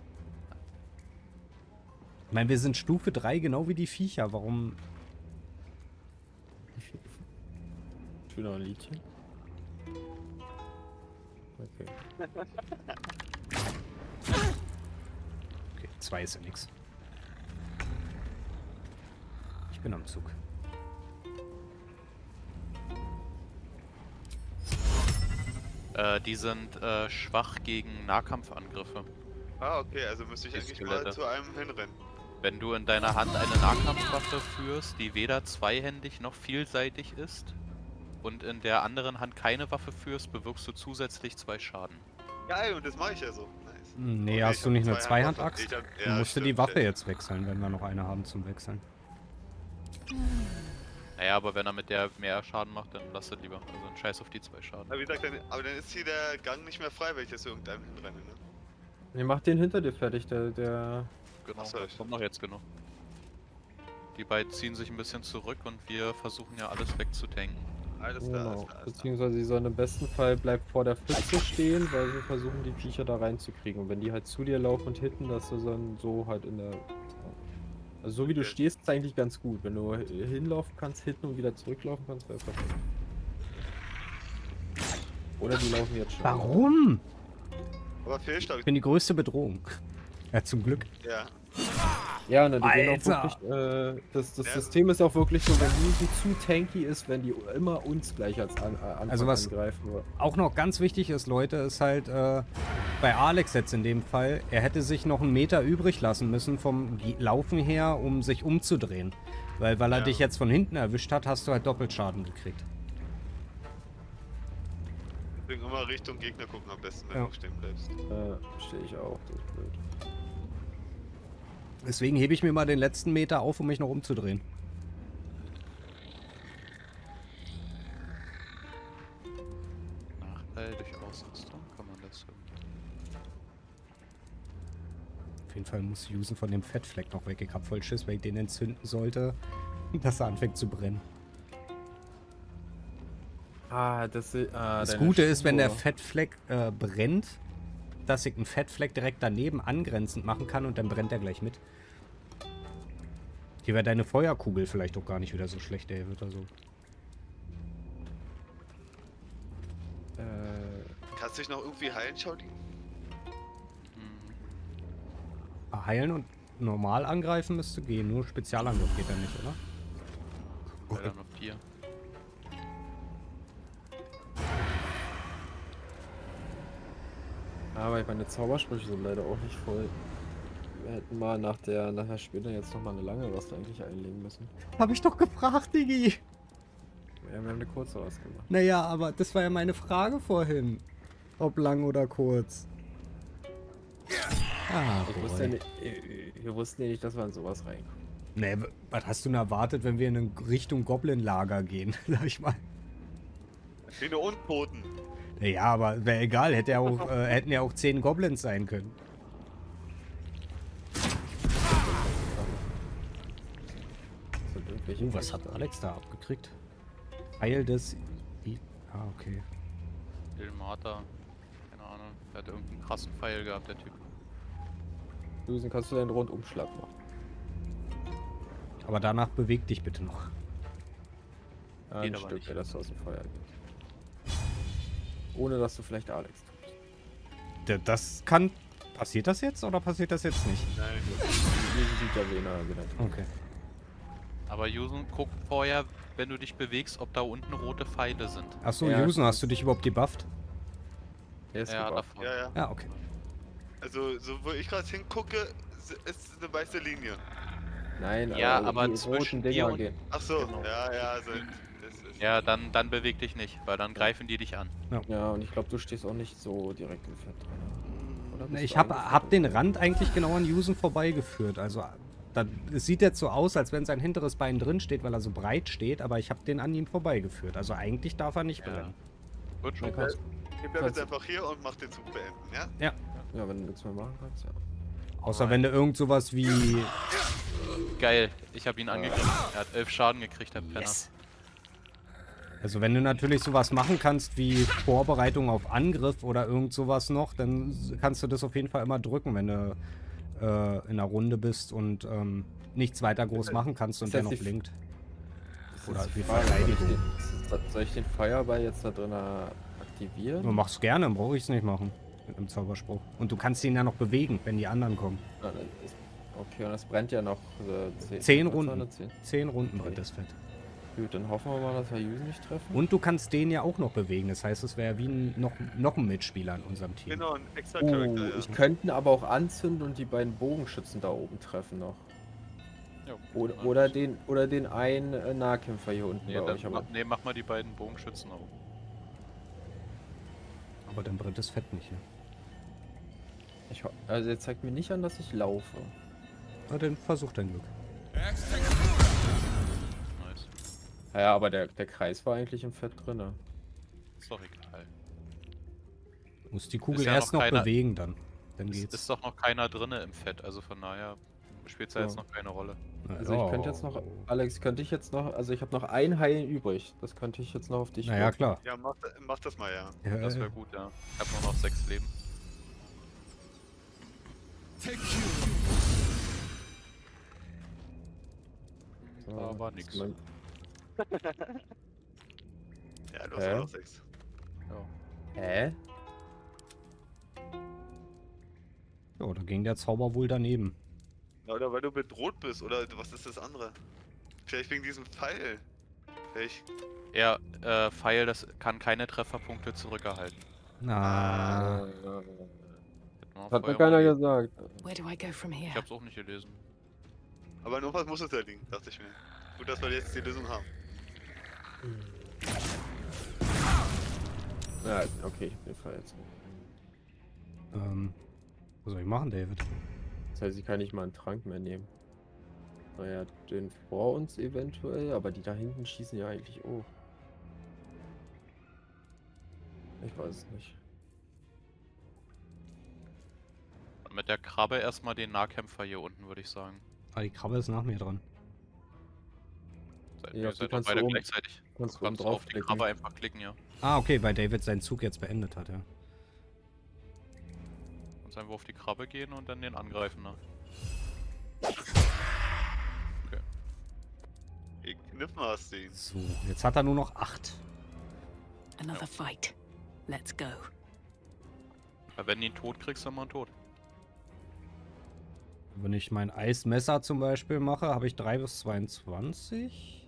Ich meine, wir sind Stufe drei, genau wie die Viecher. Warum? Ich will noch ein Liedchen. Okay. Okay, zwei ist ja nix. Ich bin am Zug. Äh, die sind äh, schwach gegen Nahkampfangriffe. Ah, okay, also müsste ich Die eigentlich Skelette. mal zu einem hinrennen. Wenn du in deiner Hand eine Nahkampfwaffe führst, die weder zweihändig noch vielseitig ist, und in der anderen Hand keine Waffe führst, bewirkst du zusätzlich zwei Schaden. Geil, und das mache ich ja so. Nice. Nee, Okay, hast ich du hab nicht eine Zweihandwaffe. Zweihandaxt? Ich hab- Du ja, musst du die stimmt, Waffe ja. jetzt wechseln, wenn wir noch eine haben zum Wechseln. Naja, aber wenn er mit der mehr Schaden macht, dann lass es lieber. Also dann scheiß auf die zwei Schaden. Aber wie gesagt, dann, aber dann ist hier der Gang nicht mehr frei, wenn ich jetzt zu irgendeinem hinrenne, ne? Nee, mach den hinter dir fertig, der, der... Genau, Ach so, da kommt noch jetzt genug. Die beiden ziehen sich ein bisschen zurück und wir versuchen ja alles wegzutanken. Alles klar, alles Genau. klar. Alles klar. Beziehungsweise sie sollen im besten Fall bleibt vor der Pfütze stehen, weil wir versuchen die Viecher da reinzukriegen. Und wenn die halt zu dir laufen und hitten, dass du dann so halt in der... Also so wie du Okay. stehst, ist eigentlich ganz gut. Wenn du hinlaufen kannst, hitten und wieder zurücklaufen kannst, wäre perfekt. Oder die laufen jetzt schon. Warum? Aber Fehlstart, Ich bin die größte Bedrohung. Ja, zum Glück. ja. Ja, ne, die gehen auch Alter! wirklich, äh, das, das Ja. System ist auch wirklich so, wenn Yuzu zu tanky ist, wenn die immer uns gleich als an, äh, Anfang Also was- angreifen. Oder? Auch noch ganz wichtig ist, Leute, ist halt äh, bei Alex jetzt in dem Fall, er hätte sich noch einen Meter übrig lassen müssen vom Ge- Laufen her, um sich umzudrehen. Weil, weil er Ja. dich jetzt von hinten erwischt hat, hast du halt Doppelschaden gekriegt. Deswegen immer Richtung Gegner gucken am besten, wenn Ja. du stehen bleibst. Äh, stehe ich auch, das ist blöd. Deswegen hebe ich mir mal den letzten Meter auf, um mich noch umzudrehen. Nachteil durch Ausrüstung, kann man das so. Auf jeden Fall muss Usen von dem Fettfleck noch weg. Ich hab voll Schiss, wenn ich den entzünden sollte, dass er anfängt zu brennen. Ah, das, äh, Das deine Gute ist, wenn der Schuhe. Fettfleck äh, brennt, dass ich einen Fettfleck direkt daneben angrenzend machen kann und dann brennt er gleich mit. Hier wäre deine Feuerkugel vielleicht auch gar nicht wieder so schlecht, der wird also. Äh, Kannst du dich noch irgendwie heilen, Shaolin? Hm. Heilen und normal angreifen müsste gehen, nur Spezialangriff geht dann nicht, oder? Leider noch vier. aber ich meine Zaubersprüche sind leider auch nicht voll. Wir hätten mal nach der, nachher später jetzt noch mal eine lange Rast eigentlich einlegen müssen. Hab ich doch gefragt, Digi. Ja, wir haben eine kurze Rast gemacht. Naja, aber das war ja meine Frage vorhin. Ob lang oder kurz. Ah, Ich wusste ja boy. nicht, äh, wir wussten ja nicht, dass wir an sowas reinkommen. Nee, w- was hast du denn erwartet, wenn wir in eine Richtung Goblin-Lager gehen? Sag ich mal. Viele Untoten. Ja, aber wäre egal, hätte ja auch, äh, hätten ja auch zehn Goblins sein können. Das sind irgendwelche Oh, was hat Viecher. Alex da abgekriegt? Heil des... I ah, okay. Ilmata. Keine Ahnung. Der hat irgendeinen krassen Pfeil gehabt, der Typ. Susan, kannst du deinen Rundumschlag machen? Aber danach beweg dich bitte noch. Ja, ein Geht aber Stück, nicht. ja, dass du aus dem Feuer gehst. Ohne dass du vielleicht Alex tust. D- Das kann... Passiert das jetzt oder passiert das jetzt nicht? Nein. Susan sieht ja wen er genannt. Okay. Aber Yusun, guck vorher, wenn du dich bewegst, ob da unten rote Pfeile sind. Achso, Ja, Jusen, hast du stimmt. dich überhaupt gebufft? Er ist Ja, gebufft. davor. Ja, ja. Ja, okay. Also, so wo ich gerade hingucke, s- ist eine weiße Linie. Nein, Ja, aber, aber die zwischen roten dir Dinger und- gehen. Ach so, Genau. ja, ja, also, das ist... Ja, dann, dann beweg dich nicht, weil dann greifen die dich an. Ja, und ich glaube, du stehst auch nicht so direkt im Fett drin. Oder bist Ich du hab, eingefettet? hab den Rand eigentlich genau an Jusen vorbeigeführt. Also, da, es sieht jetzt so aus, als wenn sein hinteres Bein drin steht, weil er so breit steht, aber ich habe den an ihm vorbeigeführt. Also eigentlich darf er nicht Ja. brennen. Wird Ja, schon. kannst, Ich bleib jetzt Kannst- einfach hier und mach den Zug beenden, ja? ja, wenn du nichts mehr machen kannst, ja. Außer wenn du irgend sowas wie... Geil, ich habe ihn angegriffen. Er hat elf Schaden gekriegt, der Penner. Yes. Also wenn du natürlich sowas machen kannst wie Vorbereitung auf Angriff oder irgend sowas noch, dann kannst du das auf jeden Fall immer drücken, wenn du äh, in einer Runde bist und ähm, nichts weiter groß machen kannst und Ist der jetzt noch die- blinkt. Das Oder ist die wie Frage, soll ich Verteidigung. den, soll ich den Fireball jetzt da drin aktivieren? Du machst gerne, brauche ich es nicht machen. Mit einem Zauberspruch. Und du kannst ihn ja noch bewegen, wenn die anderen kommen. Ja, dann ist- Okay, und es brennt ja noch äh, zehn, Zehn was war Runden. das? Zehn? Zehn Runden brennt das Fett. Gut, dann hoffen wir mal, dass wir Yusen nicht treffen. Und du kannst den ja auch noch bewegen. Das heißt, es wäre wie ein, noch, noch ein Mitspieler in unserem Team. Genau, ein extra Oh, Charakter, ja. ich könnte ihn aber auch anzünden und die beiden Bogenschützen da oben treffen noch. Ja, Oder, mach oder das. den oder den einen äh, Nahkämpfer hier unten Nee, bei dann, euch. Aber mach, nee, mach mal die beiden Bogenschützen auf. Aber dann brennt das Fett nicht, ne? ich, ho- also er zeigt mir nicht an, dass ich laufe. Na, dann versuch dein Glück. Nice. Ja, aber der, der Kreis war eigentlich im Fett drinne. Ist doch egal. Du musst die Kugel Ist ja erst noch noch keiner- bewegen, dann. Dann Es geht's. ist doch noch keiner drinne im Fett, also von daher spielt es ja jetzt Ja. noch keine Rolle. Na, Also ich könnte oh. jetzt noch, Alex, könnte ich jetzt noch, also ich habe noch ein Heilen übrig. Das könnte ich jetzt noch auf dich Naja, werfen. klar. Ja, mach, mach das mal, ja. Ja, Das wäre gut, ja. Ich habe nur noch sechs Leben. So, Aber jetzt nix. mein- Ja, du hast Hä? auch noch sechs. Hä? ja, da ging der Zauber wohl daneben. Ja, oder weil du bedroht bist, oder was ist das andere? Vielleicht wegen diesem Pfeil. Vielleicht. Ja, äh, Pfeil, das kann keine Trefferpunkte zurückerhalten. Na, Äh, Hätten wir Hat vorher mir keiner mal- gesagt. Where do I go from Ich here? hab's auch nicht gelesen. Aber noch was muss es da liegen, dachte ich mir. Gut, dass wir jetzt die Lösung haben. Ja, okay, ich bin verletzt. ähm, was soll ich machen, David? Das heißt, ich kann nicht mal einen Trank mehr nehmen. Naja, den vor uns eventuell, aber die da hinten schießen ja eigentlich auch. Ich weiß es nicht. Mit der Krabbe erstmal den Nahkämpfer hier unten, würde ich sagen. Ah, die Krabbe ist nach mir dran. Seid, Ja, ihr du seid doch kannst beide oben- gleichzeitig. kannst Du oben kannst auf die draufklicken. Krabbe einfach klicken, ja. Ah, okay, weil David seinen Zug jetzt beendet hat, ja. Kannst einfach auf die Krabbe gehen und dann den angreifen, ne? Wie kniffen hast du ihn? So, jetzt hat er nur noch acht. Another fight. Let's go. Weil wenn du ihn tot kriegst, dann mal tot. Wenn ich mein Eismesser zum Beispiel mache, habe ich drei bis zweiundzwanzig.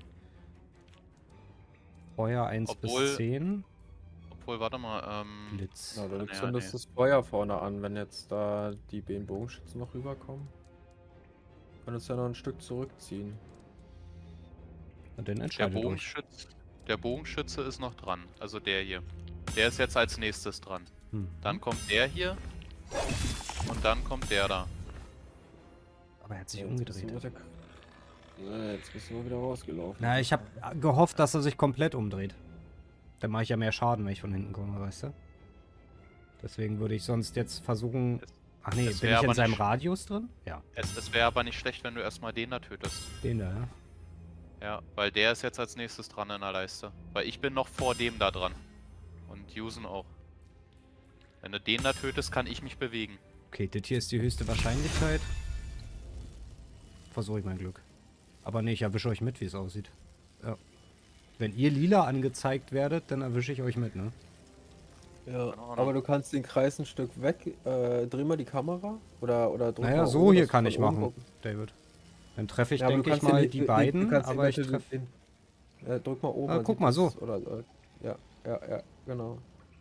Feuer eins Obwohl- bis zehn. Obwohl, warte mal, ähm... Blitz. Na, dann Ja, zündest nee. das Feuer vorne an, wenn jetzt da die beiden Bogenschützen noch rüberkommen. Könntest ja noch ein Stück zurückziehen. Und dann Der entscheidet euch. Bogenschütze, der Bogenschütze ist noch dran. Also der hier. Der ist jetzt als nächstes dran. Hm. Dann kommt der hier. Und dann kommt der da. Aber er hat sich Ja, jetzt bist du umgedreht. mit der K- Ja, jetzt bist du mal wieder rausgelaufen. Na, ich habe gehofft, dass er sich komplett umdreht. Dann mache ich ja mehr Schaden, wenn ich von hinten komme, weißt du? Deswegen würde ich sonst jetzt versuchen... Ach nee, Es bin wär ich in aber seinem nicht- Radius drin? Ja, Es, es wäre aber nicht schlecht, wenn du erstmal den da tötest. den da, ja. Ja, weil der ist jetzt als nächstes dran in der Leiste. Weil ich bin noch vor dem da dran. Und Yusen auch. Wenn du den da tötest, kann ich mich bewegen. Okay, das hier ist die höchste Wahrscheinlichkeit. Versuche ich mein Glück. Aber nee, ich erwische euch mit, wie es aussieht. Ja. Wenn ihr lila angezeigt werdet, dann erwische ich euch mit, ne? Ja, Keine Ahnung. aber du kannst den Kreis ein Stück weg. Äh, dreh mal die Kamera. Oder, oder drück Naja, mal so oben, hier dass kann du ich von oben machen, gucken. David. Dann treffe ich, Ja, aber du denke ich kannst den mal, nicht- die du- beiden, du kannst den aber ich nicht- treffe... den- Ja, drück mal oben. Ah, man guck sieht mal, das, so. Oder, äh, ja, ja, ja, genau.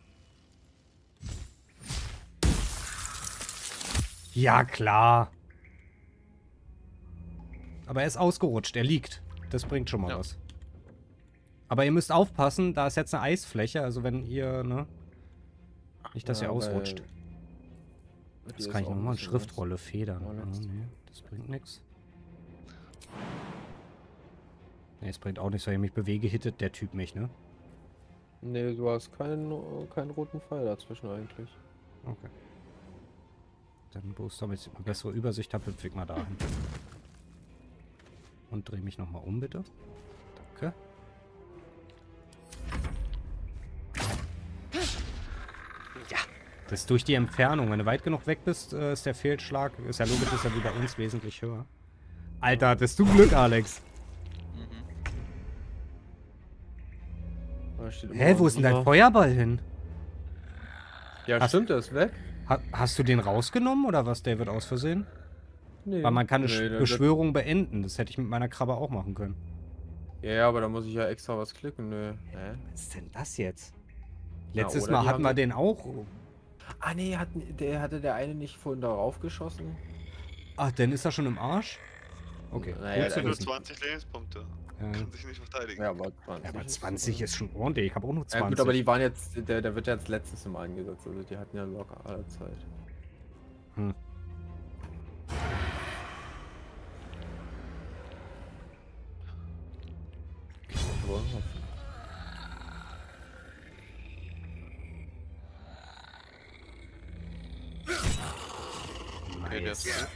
Ja, klar. Aber er ist ausgerutscht, er liegt. Das bringt schon mal Ja. was. Aber ihr müsst aufpassen, da ist jetzt eine Eisfläche, also wenn ihr, ne? Nicht, dass Ja, ihr ausrutscht. weil- Jetzt hier kann ist ich auch nochmal ein bisschen Schriftrolle federn. Oh, Ah, nix. nee, das bringt nichts. Nee, es bringt auch nichts, weil ich mich bewege, hittet der Typ mich, ne? was. Nee, du hast keinen, keinen roten Pfeil dazwischen eigentlich. Okay. Dann bloß, damit ich eine bessere Übersicht habe, hüpfe ich mal dahin. Und drehe mich nochmal um, bitte. Danke. Ja. Das ist durch die Entfernung. Wenn du weit genug weg bist, äh, ist der Fehlschlag, ist ja logisch, ist er wie bei uns wesentlich höher. Alter, hattest du Glück, Alex. Mhm. Da steht immer Hä, noch wo ist denn dein drüber. Feuerball hin? Ja, Hast- stimmt, der ist weg. Ha hast du den rausgenommen oder was, David, aus Versehen? Nee. Weil man kann eine Nee, Sch- der- Beschwörung beenden. Das hätte ich mit meiner Krabbe auch machen können. Ja, ja, aber da muss ich ja extra was klicken, nö. Hä? Was ist denn das jetzt? Ja, Letztes oder Mal die hatten haben wir so- den auch. Ah nee, hat, der, hatte der eine nicht vorhin darauf geschossen? Ach, dann ist er schon im Arsch? Okay, Naja, gut Er zu hat nur wissen. zwanzig Lebenspunkte. Ja. Kann sich nicht verteidigen. Ja, aber zwanzig. Ja, aber ist, zwanzig äh, ist schon ordentlich. Ich habe auch nur zwanzig. Ja gut, aber die waren jetzt, der, der wird ja jetzt letztes Mal eingesetzt, also die hatten ja locker alle Zeit. Hm. Okay, der ist Nice.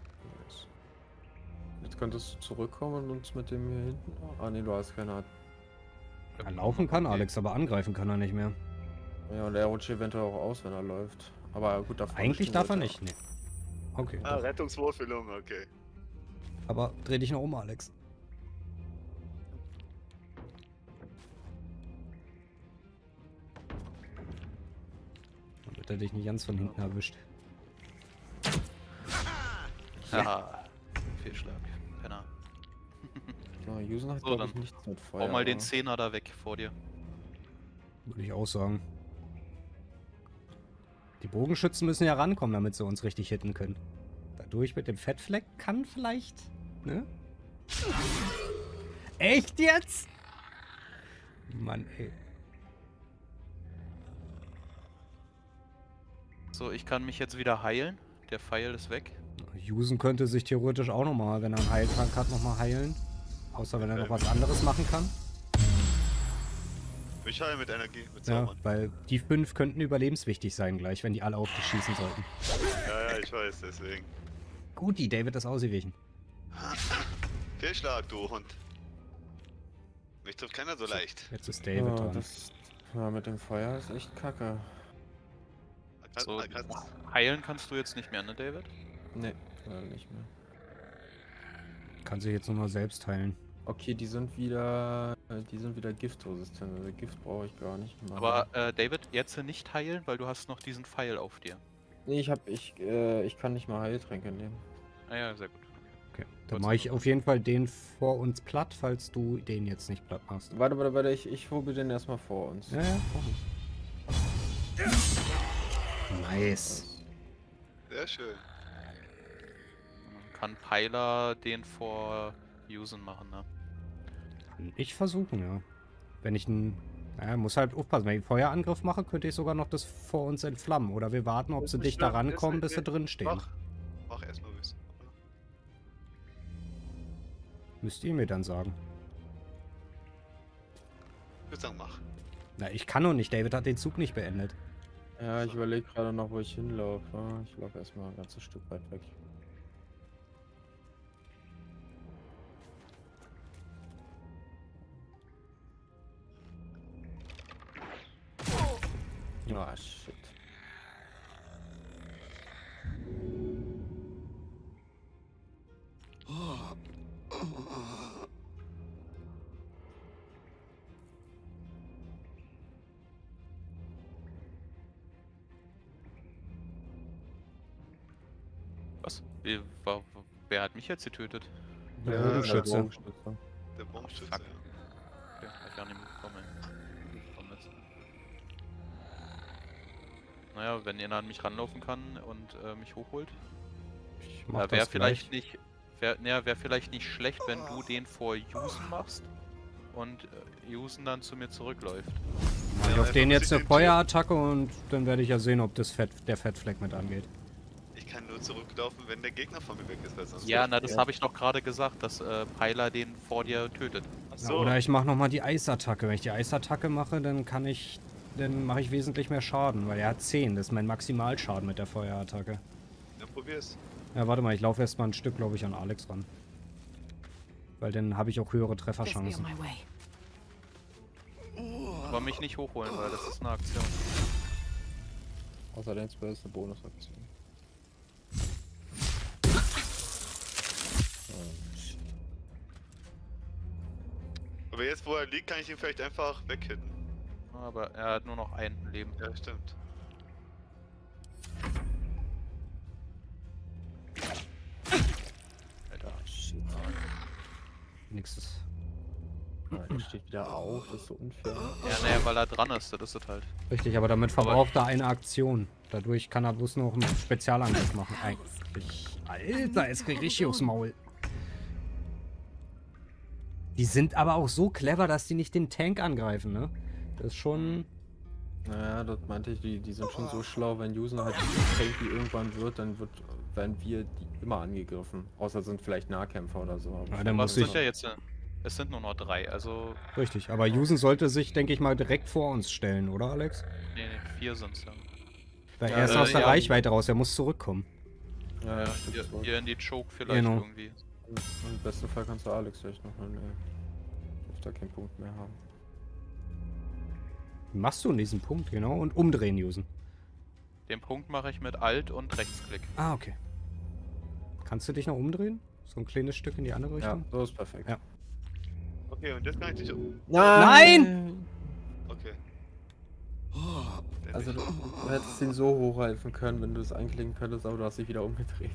Jetzt könntest du zurückkommen und uns mit dem hier hinten... Ah ne, du hast keine Art. Ja, laufen kann Alex, aber angreifen kann er nicht mehr. Ja, und er rutscht eventuell auch aus, wenn er läuft. Aber gut, davon Eigentlich darf er nicht, ne. Okay. Ah, doch. Rettungswurf für Lunge, okay. Aber dreh dich noch um, Alex. Damit er dich nicht ganz von hinten erwischt. Haha. Fehlschlag. Penner. So, Usen hat So, glaube ich dann nichts mit Feuer. Hau mal den aber- Zehner da weg vor dir. Würde ich auch sagen. Die Bogenschützen müssen ja rankommen, damit sie uns richtig hitten können. Dadurch mit dem Fettfleck kann vielleicht, ne? Echt jetzt? Mann, ey. So, ich kann mich jetzt wieder heilen. Der Pfeil ist weg. Usen könnte sich theoretisch auch nochmal, wenn er einen Heiltrank hat, nochmal heilen. Außer wenn er noch was anderes machen kann. Ich heile mit Energie, mit Ja, Zaubern. weil die fünf könnten überlebenswichtig sein gleich, wenn die alle auf dich schießen sollten. Ja, ja, ich weiß, deswegen. Gut, die David ist ausgewichen. Fehlschlag, du Hund. Mich trifft keiner so leicht. Jetzt ist David Ja, dran. das, ja, mit dem Feuer ist echt kacke. Kann, So, kann, heilen kannst du jetzt nicht mehr, ne, David? Ne, leider nicht mehr. Kann sich jetzt nochmal selbst heilen. Okay, die sind wieder, die sind wieder giftresistent. Also Gift brauche ich gar nicht mehr. Aber äh, David, jetzt nicht heilen, weil du hast noch diesen Pfeil auf dir. Nee, ich hab, ich, äh, ich kann nicht mal Heiltränke nehmen. Ah ja, sehr gut. Okay, dann Kurz mache ich noch. auf jeden Fall den vor uns platt, falls du den jetzt nicht platt machst. Warte, warte, warte, ich, ich hole den erstmal vor uns. Ja, ja, nice. sehr schön. Man kann Peiler den vor Usen machen, ne? Kann ich versuchen, ja. Wenn ich einen... Naja, muss halt aufpassen. Wenn ich einen Feuerangriff mache, könnte ich sogar noch das vor uns entflammen. Oder wir warten, ob Das sie ist dichter nicht schlimm, rankommen, das bis sie ist- drin stehen. Mach, mach erstmal was. Müsst ihr mir dann sagen. Ich würde sagen, mach. Na, ich kann noch nicht. David hat den Zug nicht beendet. Ja, ich überlege gerade noch, wo ich hinlaufe. Ich laufe erstmal ein ganzes Stück weit weg. Ah, shit. Was? Wie, wa, wa- wer hat mich jetzt getötet? Der Ja, Bogenschütze. Der Bogenschütze. Der Bogenschütze, Fuck. ja. Okay, hab ich gar nicht mitbekommen. Mitbekommen ist. Naja, wenn ihr an mich ranlaufen kann und äh, mich hochholt. Ich mach Äh, wäre das vielleicht gleich. nicht. Wär, naja, wäre vielleicht nicht schlecht, wenn du den vor Usen machst und äh, Usen dann zu mir zurückläuft. Mach ich Ja, auf den einfach jetzt ein eine bisschen Feuerattacke und dann werde ich ja sehen, ob das Fett, der Fettfleck mit angeht. Ich kann nur zurücklaufen, wenn der Gegner von mir weg ist. Weil sonst Ja, na, das Ja. habe ich doch gerade gesagt, dass äh, Peiler den vor dir tötet. Ach Ja, so. oder ich mache nochmal die Eisattacke. Wenn ich die Eisattacke mache, dann kann ich. Dann mache ich wesentlich mehr Schaden, weil er hat zehn. Das ist mein Maximalschaden mit der Feuerattacke. Ja, probier's. Ja, warte mal, ich laufe erstmal ein Stück, glaube ich, an Alex ran. Weil dann habe ich auch höhere Just be on Trefferchancen. my way. Aber mich nicht hochholen, weil das ist eine Aktion. Außerdem ist eine Bonusaktion. Oh, shit. Aber jetzt, wo er liegt, kann ich ihn vielleicht einfach weghitten. Aber er hat nur noch ein Leben. Ja, stimmt. Alter. Shit. Nächstes. Ah, er steht wieder auf, das ist so unfair. Ja, naja, weil er dran ist, das ist es halt. Richtig, aber damit verbraucht er eine Aktion. Dadurch kann er bloß noch einen Spezialangriff machen. Eigentlich. Alter, es krieg ich richtig aufs Maul. Die sind aber auch so clever, dass die nicht den Tank angreifen, ne? Das ist schon... Naja, das meinte ich, die, die sind schon so schlau, wenn Usen halt Tank die irgendwann wird, dann wird, werden wir die immer angegriffen. Außer sind vielleicht Nahkämpfer oder so. Ja, dann Aber muss es ich... sind ja jetzt, äh, es sind nur noch drei, also... Richtig, aber Usen sollte sich, denke ich mal, direkt vor uns stellen, oder Alex? Nee, nee, vier sind's ja. Weil Ja, er ist äh, aus der ja. Reichweite raus, er muss zurückkommen. Ja, ja, Hier, stimmt. hier in die Choke vielleicht Genau. irgendwie. Im besten Fall kannst du Alex vielleicht noch mal, ne, ich da keinen Punkt mehr haben. Wie machst du in diesem Punkt, genau? Und umdrehen, Usen. Den Punkt mache ich mit Alt und Rechtsklick. Ah, okay. Kannst du dich noch umdrehen? So ein kleines Stück in die andere Ja, Richtung? so ist perfekt. Ja. Okay, und jetzt kann ich dich um. Nein! Okay. Also du, du hättest ihn so hochhelfen können, wenn du es einklicken könntest, aber du hast dich wieder umgedreht.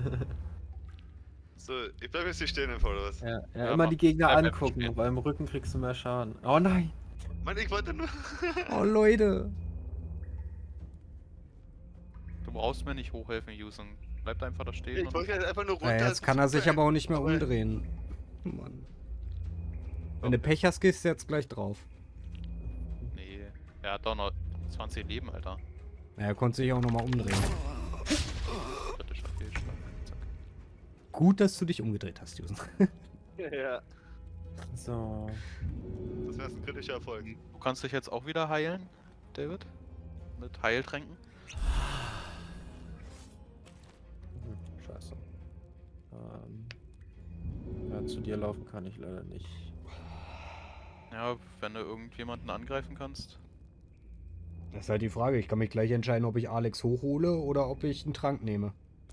So, ich bleib jetzt hier stehen im oder was? ja, ja, Ja, immer mach. die Gegner Bleib einfach angucken, stehen. weil im Rücken kriegst du mehr Schaden. Oh nein! Mann, ich wollte nur. Oh, Leute. Du brauchst mir nicht hochhelfen, Usen. Bleib einfach da stehen. Ich und- wollte halt einfach nur runter. Ja, jetzt kann er sich aber auch nicht mehr Aber- umdrehen. Mann. Wenn du Pech hast, gehst du jetzt gleich drauf. Nee, er hat doch noch zwanzig Leben, Alter. Ja, er konnte sich auch nochmal umdrehen. Kritischer Fehlschlag. Zack. Gut, dass du dich umgedreht hast, Usen. Ja, So. das wäre ein kritischer Erfolg. Du kannst dich jetzt auch wieder heilen, David? Mit Heiltränken? Hm, scheiße. Ähm, ja, zu dir laufen kann ich leider nicht. Ja, wenn du irgendjemanden angreifen kannst. Das ist halt die Frage. Ich kann mich gleich entscheiden, ob ich Alex hochhole oder ob ich einen Trank nehme.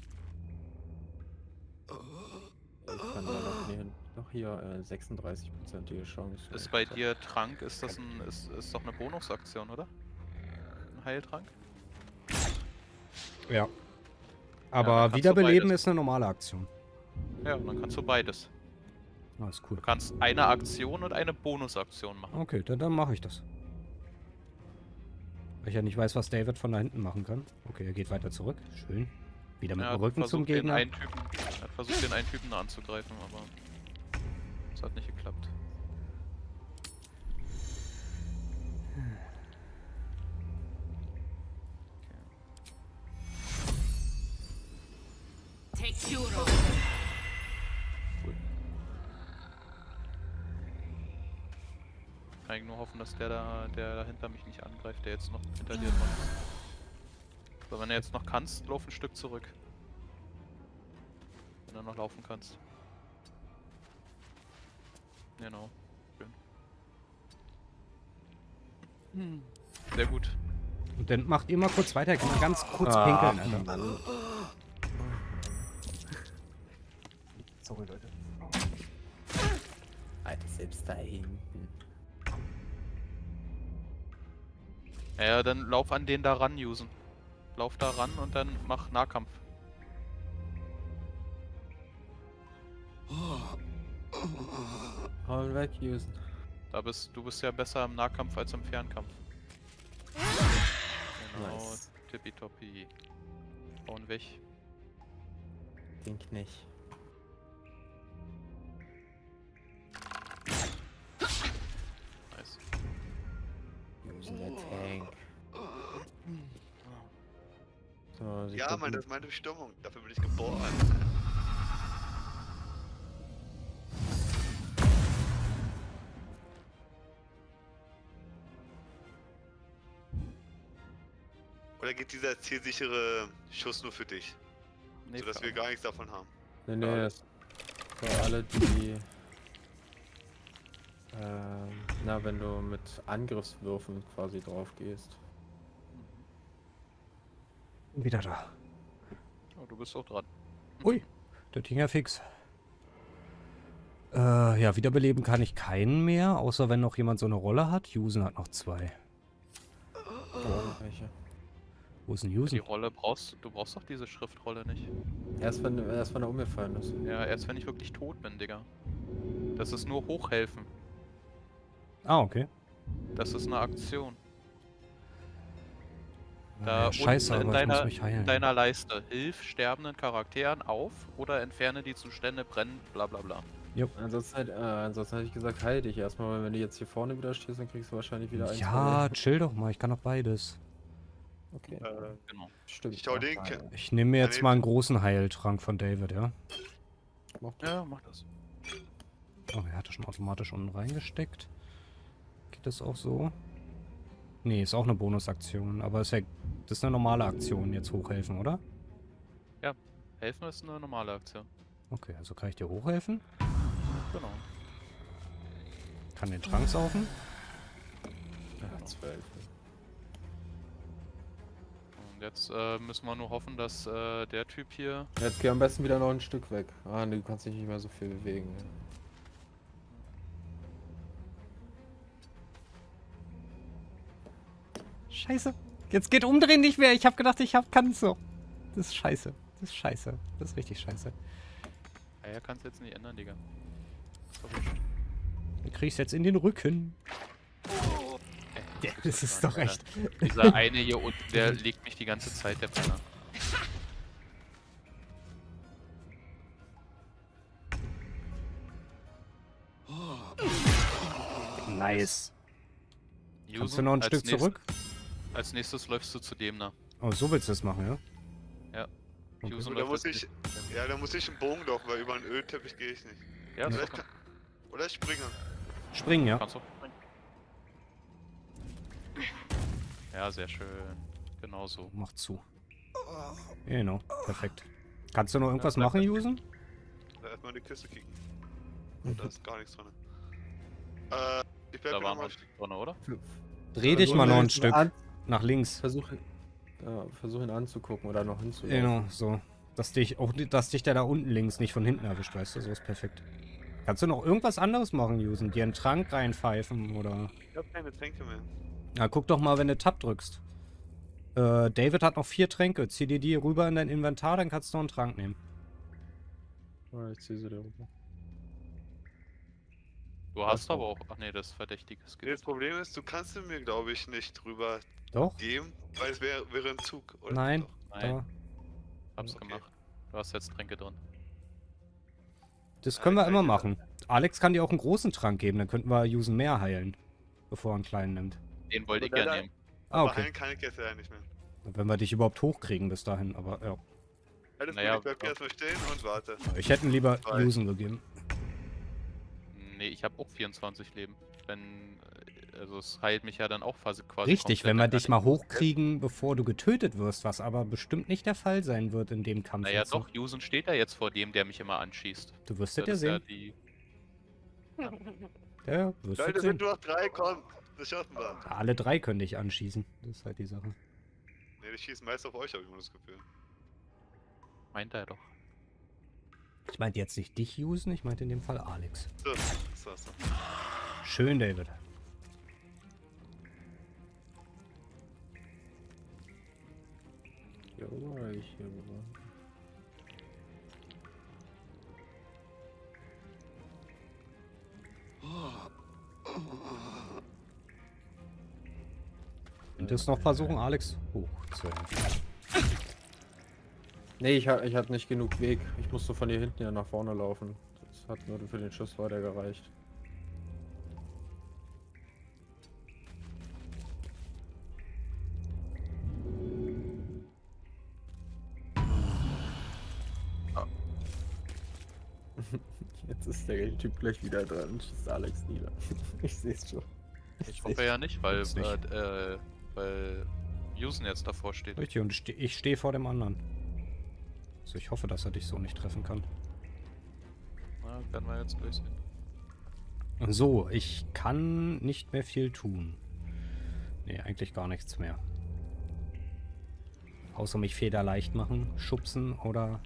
Ich kann da noch, nee, noch hier äh, sechsunddreißig prozentige Chance. Ist bei dir Trank, ist das ein, ist, ist doch eine Bonusaktion, oder? Ein Heiltrank? Ja. Ja, Aber dann kannst du Wiederbeleben beides. ist eine normale Aktion. Ja, und dann kannst du beides. Ah, ist cool. Du kannst eine Aktion und eine Bonusaktion machen. Okay, dann, dann mache ich das. Weil ich ja nicht weiß, was David von da hinten machen kann. Okay, er geht weiter zurück. Schön. Wieder mit Er dem hat Rücken zum versucht, den Gegner. einen Typen, er hat versucht, den einen Typen da anzugreifen, aber es hat nicht geklappt. Take Euro. Cool. Kann ich nur hoffen, dass der da, der da hinter mich nicht angreift, der jetzt noch hinter dir dran ist. So, wenn du jetzt noch kannst, lauf ein Stück zurück. Wenn du noch laufen kannst. Genau. Schön. Sehr gut. Und dann macht ihr mal kurz weiter. Ich kann mal ganz kurz Ah, pinkeln, Alter. Mann. Sorry, Leute. Alter, selbst da hinten. Ja, ja, dann lauf an den da ran, Usen. Lauf da ran und dann mach Nahkampf. Hau ihn weg, Usen. Da bist du bist ja besser im Nahkampf als im Fernkampf. Genau, Nice. tippitoppi. Hauen weg. Den nicht. Nice. Usen der Tank. So, sie Ja, gucken- Mann, das ist meine Bestimmung. Dafür bin ich geboren. Oder geht dieser zielsichere Schuss nur für dich? Nee, Sodass für wir alle. gar nichts davon haben. Nee, nee, das für alle, die... Ähm, na, wenn du mit Angriffswürfen quasi drauf gehst. Wieder da. Oh, du bist auch dran. Ui, der ging ja fix. Äh, ja, wiederbeleben kann ich keinen mehr, außer wenn noch jemand so eine Rolle hat. Usen hat noch zwei. Oh, welche? Wo ist denn Die Usen? Rolle brauchst du brauchst doch diese Schriftrolle nicht. Erst wenn, erst wenn er umgefallen ist. Ja, erst wenn ich wirklich tot bin, Digga. Das ist nur hochhelfen. Ah, okay. Das ist eine Aktion. Ja, Da scheiße, unten in aber ich muss deiner, mich in heilen. deiner Leiste. Hilf sterbenden Charakteren auf oder entferne die Zustände, brennen, bla bla bla. Ansonsten, hätte- äh, ansonsten hätte ich gesagt, heil dich erstmal, weil wenn du jetzt hier vorne wieder stehst, dann kriegst du wahrscheinlich wieder eins. Ja, chill doch mal, ich kann doch beides. Okay, Äh, Genau. stimmt. ich schau ja. den. Ah, ja. Ich nehme mir jetzt nee. mal einen großen Heiltrank von David, ja? Mach das. Ja, mach das. Oh, er hatte schon automatisch unten reingesteckt. Geht das auch so? Nee, ist auch eine Bonusaktion, aber ist ja, das ist eine normale Aktion, jetzt hochhelfen, oder? Helfen ist eine normale Aktion. Okay, also kann ich dir hochhelfen? Genau. Kann den Trank saufen? Ja, zwölf. Und jetzt äh, müssen wir nur hoffen, dass äh, der Typ hier... Jetzt geh am besten wieder noch ein Stück weg. Ah, nee, du kannst dich nicht mehr so viel bewegen. Scheiße. Jetzt geht umdrehen nicht mehr. Ich habe gedacht, ich hab, kann es so. Das ist scheiße. Das ist scheiße. Das ist richtig scheiße. Ja, ja, kannst jetzt nicht ändern, Digga. Ist doch wurscht. Dann krieg ich's jetzt in den Rücken. Ey, Ja, gibt's das ist gar doch nicht, echt. Alter. Dieser eine hier unten, der legt mich die ganze Zeit, der Penner. Nice. Kannst du Yusen, noch ein als Stück nächst- zurück? Als nächstes läufst du zu dem da. Oh, so willst du das machen, ja? Ja. Okay. Yusen Da läuft muss als ich. Ja, da muss ich einen Bogen laufen, weil über einen Ölteppich gehe ich nicht. nächstes- Ja, ist Oder doch ich, kann, oder ich springe. Springen, ja? Kannst du springen. Ja, sehr schön. Genau so. Mach zu. Genau, perfekt. Kannst du noch irgendwas Ja, bleib machen, da. Yusen? Da erstmal in die Kiste kicken. Da ist gar nichts drin. Äh, ich bleib Da hier waren wir nochmal. nicht drin, oder? Dreh dich Versuch mal ihn noch ein jetzt Stück. an- Nach links. Versuch, ja, versuch ihn anzugucken oder noch hinzulaufen. Genau, so. Dass dich, auch, dass dich der da unten links nicht von hinten erwischt, weißt du? So ist perfekt. Kannst du noch irgendwas anderes machen, Yusen? Dir einen Trank reinpfeifen oder... Ich hab keine Tränke mehr. Na, guck doch mal, wenn du Tab drückst. Äh, David hat noch vier Tränke. Zieh dir die rüber in dein Inventar, dann kannst du noch einen Trank nehmen. Ja, ich zieh sie da rüber. Du hast so. aber auch... Ach nee, das ist verdächtiges Nee, das Gift. Problem ist, du kannst ihn mir, glaube ich, nicht rüber Doch? geben, weil es wäre wäre ein Zug, oder? Nein. Doch. Nein, Da. hab's Okay. gemacht. Du hast jetzt Tränke drin. Das können wir Alter, immer ja. machen. Alex kann dir auch einen großen Trank geben, dann könnten wir Yusen mehr heilen. Bevor er einen kleinen nimmt. Den wollte ich Aber ja da- nehmen. Ah, Aber okay. heilen kann ich jetzt ja nicht mehr. Wenn wir dich überhaupt hochkriegen bis dahin, aber ja. Alles Naja, gut, ich bleib hier erstmal stehen und warte. Ich hätte ihn lieber Zwei. Yusen gegeben. Nee, ich habe auch vierundzwanzig Leben. Wenn... Also es heilt mich ja dann auch quasi quasi Richtig, komplett, wenn wir dann kann dich mal ich- hochkriegen, bevor du getötet wirst, was aber bestimmt nicht der Fall sein wird in dem Kampf. Naja jetzt doch, noch. Yusen steht da jetzt vor dem, der mich immer anschießt. Du wirst Das es ja ist ja sehen. die... Ja, ja, wirst Leute, du sind sehen. nur noch drei, komm. Das schaffen wir. Alle drei können dich anschießen. Das ist halt die Sache. Ne, die schießen meist auf euch, habe ich immer das Gefühl. Meint er doch. Ich meinte jetzt nicht dich, Yusen, ich meinte in dem Fall Alex. So, so, so. Schön, David. Hier rüber, ich hier rüber. Könntest noch versuchen, Alex hochzuhelfen. Nee, ich, ha ich hatte nicht genug Weg. Ich musste von hier hinten ja nach vorne laufen. Das hat nur für den Schuss weiter gereicht. Jetzt ist der Typ gleich wieder dran und schießt Alex nieder. Ich seh's schon. Ich hoffe ja nicht, weil, Gibt's nicht. Äh, äh, weil Yusen jetzt davor steht. Richtig, und ich ste- ich stehe vor dem anderen. Also ich hoffe, dass er dich so nicht treffen kann. Na, werden wir jetzt gleich sehen. So, ich kann nicht mehr viel tun. Nee, eigentlich gar nichts mehr. Außer mich federleicht machen, schubsen oder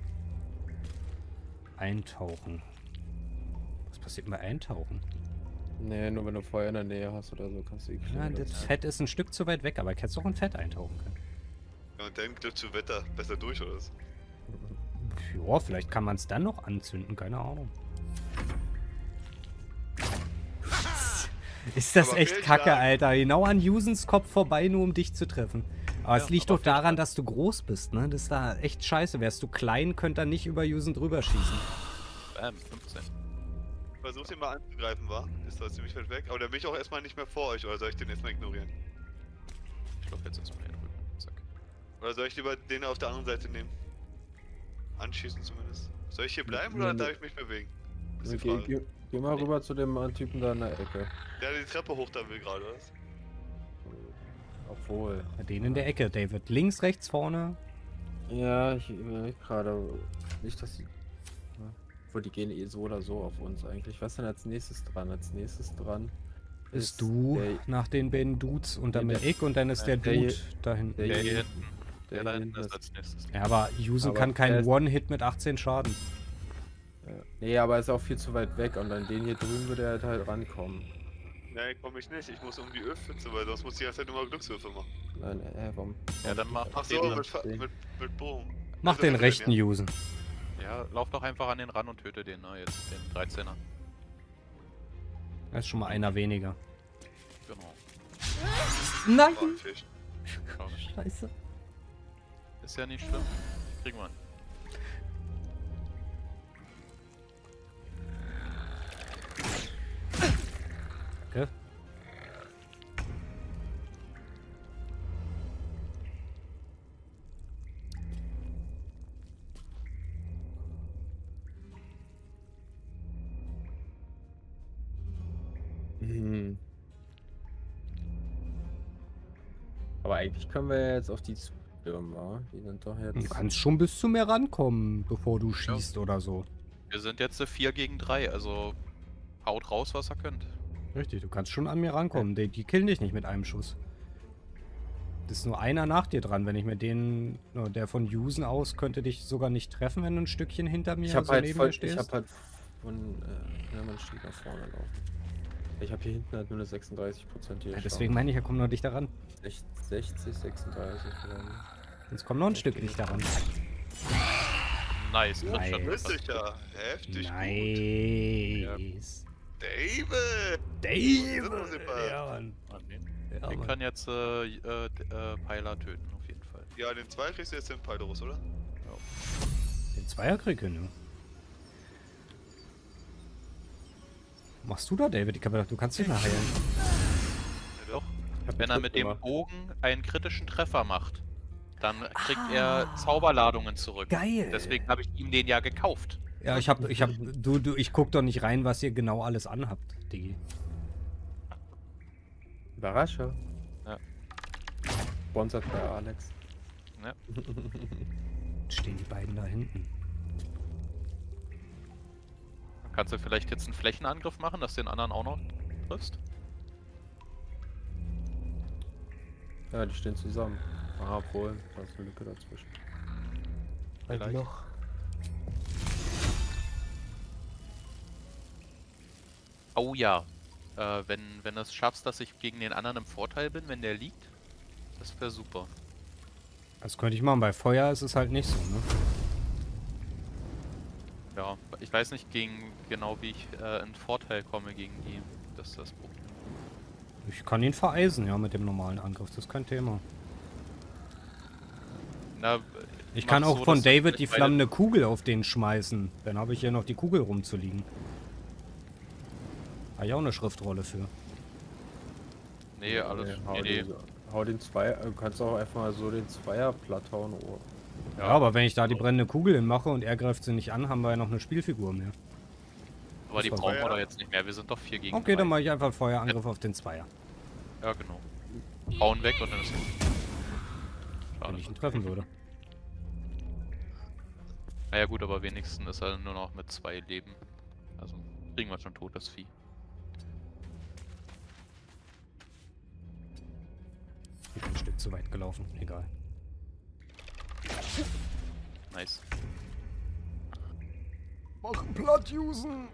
eintauchen. Was passiert bei Eintauchen? Nee, nur wenn du Feuer in der Nähe hast oder so, kannst du die Ja, Klinge das nutzen. Fett ist ein Stück zu weit weg, aber ich hätte es auch in Fett eintauchen können. Ja, und dann glitscht zu Wetter besser durch, oder was? Ja, vielleicht kann man es dann noch anzünden, keine Ahnung. Ist das Aber echt viel kacke, Schaden. Alter. Genau an Jusens Kopf vorbei, nur um dich zu treffen. Aber Ja, es liegt aber doch viel daran, Schaden. dass du groß bist, ne? Das ist da echt scheiße. Wärst du klein, könnte er nicht über Jusen drüber schießen. Bam, fünfzehn. Versuch den mal anzugreifen, wa? Ist da ziemlich weit weg. Aber dann bin ich auch erstmal nicht mehr vor euch, oder soll ich den erstmal ignorieren? Ich laufe jetzt erstmal hin. Zack. Oder soll ich lieber den auf der anderen Seite nehmen? Anschießen zumindest. Soll ich hier bleiben Nee, oder nee. darf ich mich bewegen? Ist die Geh, Frage. geh, geh mal rüber zu dem äh, Typen da in der Ecke. Der die Treppe hoch da will gerade, was? Obwohl. Bei denen in der Ecke, David. Links, rechts, vorne. Ja, ich überlege gerade. Nicht, dass die. Ja. Obwohl, die gehen eh so oder so auf uns eigentlich. Was ist denn als nächstes dran? Als nächstes dran Bist du der, nach den beiden Dudes und dann Nee, mit der- ich und dann ist der der Dude hier- da hinten. der Der hier hier hinten. hinten. Der Der da hier hinten hinten ist ist. als nächstes. Ja, aber Jusen Aber kann der keinen ist- One-Hit mit achtzehn Schaden. Ja. Nee, aber er ist auch viel zu weit weg und an den hier drüben würde er halt, halt rankommen. Nein, komm ich nicht. Ich muss um die Öffnitze, weil sonst muss ich die ganze Zeit immer Glückswürfe machen. Nein, äh, warum? Ja, dann mach Ach den so, dann. mit, Fa- mit, mit Bogen. Mach Also den wenn- rechten ja. Jusen. Ja, lauf doch einfach an den ran und töte den, ne? Jetzt den dreizehner. Da ist schon mal einer weniger. Genau. Nein! Oh, ein Fisch. Schade. Scheiße. Ist ja nicht schlimm. Kriegen wir hin. Danke. Hm. Aber eigentlich können wir ja jetzt auf die zustürmen, wa? Die sind doch jetzt. Du kannst schon bis zu mir rankommen, bevor du schießt oder so. Wir sind jetzt vier gegen drei, also haut raus, was ihr könnt. Richtig, du kannst schon an mir rankommen. Die, die killen dich nicht mit einem Schuss. Das ist nur einer nach dir dran. Wenn ich mir den, no, der von Jusen aus, könnte dich sogar nicht treffen, wenn du ein Stückchen hinter mir Ich habe so halt, neben voll, mir stehst. ich hab halt von. Äh, ja, man steht nach vorne laufen. Ich habe hier hinten halt nur eine sechsunddreißig Prozent Ja, deswegen meine ich, ja, komm noch dichter ran. sechzig, sechsunddreißig. Dann. Jetzt komm noch ein Stück dichter ran. Nice, Nice. Crit-Shot. Richtig, ja. Heftig Nice. gut. David! David! Super, super. Ja, Mann. Ah, nee. Ja, Den Mann. kann jetzt äh, äh, d- äh, Peiler töten, auf jeden Fall. Ja, den zwei kriegst du jetzt den Paldorus, oder? Den Zweierkrieg hin, ja. Machst du da, David? Ich hab gedacht, du kannst dich nachher. Ja, doch. Ich hab Wenn er einen mit Tritt dem gemacht. Bogen einen kritischen Treffer macht, dann kriegt er Zauberladungen zurück. Geil. Deswegen habe ich ihm den ja gekauft. Ja, ich hab, ich hab, du, du, ich guck doch nicht rein, was ihr genau alles anhabt, Digi. Überraschung. Ja. Sponsert bei Alex. Ja. Stehen die beiden da hinten. Kannst du vielleicht jetzt einen Flächenangriff machen, dass du den anderen auch noch triffst? Ja, die stehen zusammen. Ah, obwohl, da ist eine Lücke dazwischen. Ein Vielleicht. Loch. Oh ja. Äh, wenn, wenn du es schaffst, dass ich gegen den anderen im Vorteil bin, wenn der liegt, das wäre super. Das könnte ich machen. Bei Feuer ist es halt nicht so, ne? Ja, ich weiß nicht gegen genau, wie ich äh, in Vorteil komme gegen die. Das ist das Problem. Ich kann ihn vereisen, ja, mit dem normalen Angriff. Das ist kein Thema. Na, Ich mach's kann auch so, von dass du David vielleicht die beide- flammende Kugel auf den schmeißen. Dann habe ich hier noch die Kugel rumzuliegen. Habe ich auch eine Schriftrolle für. Nee, alles. Nee, hau, Nee, nee. Den, hau den Zweier, du kannst auch einfach mal so den Zweier platt hauen. Oh. Ja, aber wenn ich da die brennende Kugel hinmache und er greift sie nicht an, haben wir ja noch eine Spielfigur mehr. Aber die das brauchen war- wir doch jetzt nicht mehr. Wir sind doch vier gegen Okay, dann drei. mache ich einfach einen Feuerangriff auf den Zweier. Ja, genau. Hauen weg und dann ist gut. Wenn Schade. ich ihn treffen würde. Naja gut, aber wenigstens ist er nur noch mit zwei Leben. Also kriegen wir schon tot, das Vieh. Ich bin ein Stück zu weit gelaufen. Egal. Nice. Machen platt, Jusen!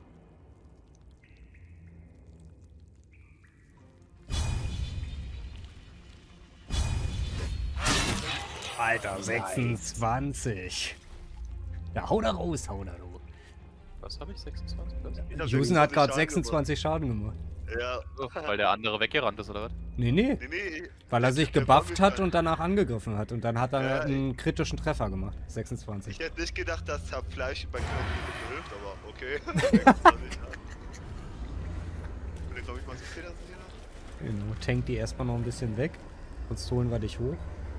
Alter, sechsundzwanzig. Ja, hau da raus, hau da raus. Was habe ich? sechsundzwanzig? Was? Ich hab Jusen hat gerade sechsundzwanzig sechsundzwanzig Schaden gemacht. Ja. Oh, weil der andere weggerannt ist, oder was? Nee, nee. Nee, nee. Weil er sich Der war gebufft mit hat ein- und danach angegriffen hat. Und dann hat er Ja, einen kritischen Treffer gemacht. sechsundzwanzig. Ich hätte nicht gedacht, dass Zerfleisch bei Knochen hilft, aber okay. Das war nicht, ja. Und dann glaube ich mal so viel, dass hier noch. Genau, tank die erstmal noch ein bisschen weg. Sonst holen wir dich hoch.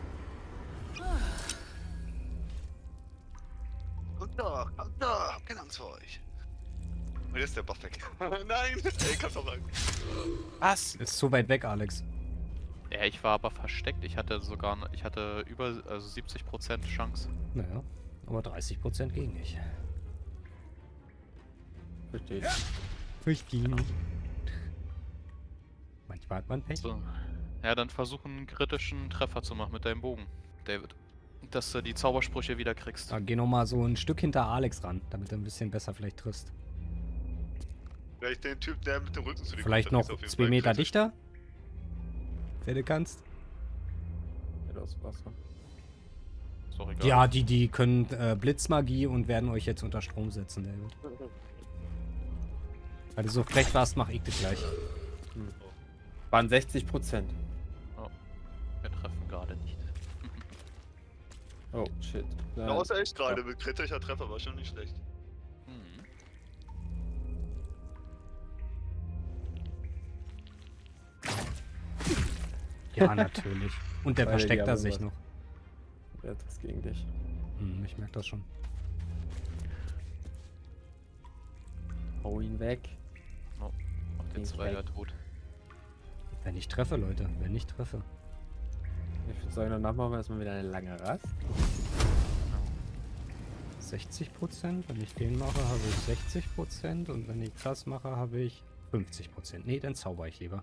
Und da, und da, hab keine Angst vor euch. Und jetzt ist der Buff weg. Nein! Ey, kannst doch bleiben. Was? Ist zu weit weg, Alex. Ja, ich war aber versteckt. Ich hatte sogar, ich hatte über also siebzig Prozent Chance. Naja, aber dreißig Prozent gegen dich. Verstehe. Verstehen. Manchmal hat man Pech. So. Ja, dann versuchen einen kritischen Treffer zu machen mit deinem Bogen, David. Dass du die Zaubersprüche wieder kriegst. Dann geh noch mal so ein Stück hinter Alex ran, damit du ein bisschen besser vielleicht triffst. Vielleicht den Typ, der mit dem Rücken zu dir Vielleicht kommt, noch der ist auf jeden zwei Fall Meter kritisch. dichter. Wenn du kannst. Ja, das Wasser. Sorry, egal. Ja, die, die können äh, Blitzmagie und werden euch jetzt unter Strom setzen, David. Weil du so frech warst, mach ich das gleich. Waren sechzig Prozent. Oh, wir treffen gerade nicht. Oh, shit. Ja, außer ich gerade mit kritischer Treffer war schon nicht schlecht. Hm. Ja, natürlich. Und der Beide, die versteckt haben er sich was. noch. Wer hat das gegen dich? Hm, ich merke das schon. Hau ihn weg. Oh, macht den Bin zwei ja weg. tot. Wenn ich treffe, Leute. Wenn ich treffe. Ich würde sagen, danach machen wir erstmal wieder eine lange Rast. sechzig Prozent. Wenn ich den mache, habe ich sechzig Prozent. Und wenn ich das mache, habe ich fünfzig Prozent. Nee, dann zauber ich lieber.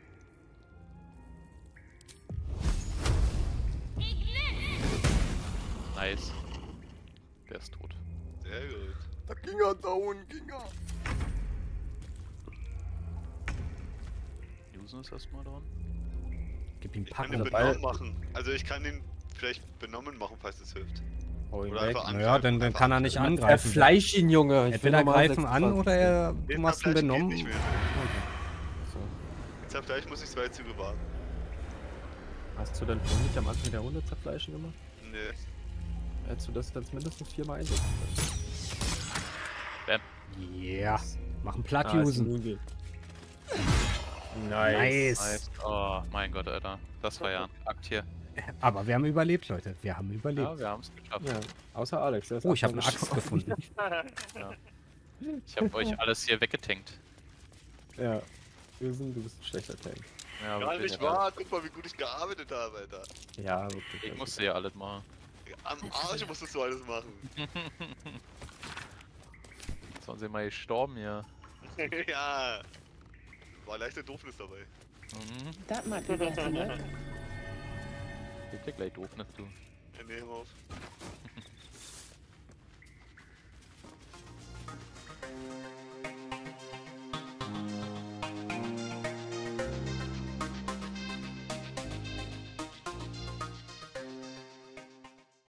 Nice. Der ist tot. Sehr gut. Da ging er down, ging er. Usen ist erstmal dran. Gib ihm Ich kann Packung. den Packung. benommen machen. Also ich kann den vielleicht benommen machen, falls es hilft. Hau ihn Oder weg. einfach an- Naja, dann, dann kann er nicht angreifen. Fleisch ihn, Junge. Ich will Entweder normal greifen an sechsundzwanzig. oder er, du Den machst ihn Zerfleisch geht benommen. nicht mehr. So. Zerfleisch muss ich zwei Züge warten. Hast du denn vorhin nicht am Anfang der Runde Zerfleischen gemacht? Nee. Hättest du das dann mindestens viermal einsetzen können? Ja. Machen platt, Ah, ist Usen. nun geht. Nice. Nice. Oh mein Gott, Alter. Das war ja ein Akt hier. Aber wir haben überlebt, Leute. Wir haben überlebt. Ja, wir haben es geschafft. Ja, außer Alex. Der ist Oh, ich habe eine abgehauen. Axt gefunden. Ich habe euch alles hier weggetankt. Ja. Usen, du bist ein schlechter Tank. Ja, Gar wirklich. nicht wahr. Guck mal, wie gut ich gearbeitet habe, Alter. Ja, wirklich. Ich musste ja alles machen. Am Arsch musstest du alles machen. Sonst sind wir gestorben hier. Ja. War leichte Doofnis dabei. Mhm. That might be worth a look. Geht dir gleich doof, ne? Du. Ja, nee, hör mal auf.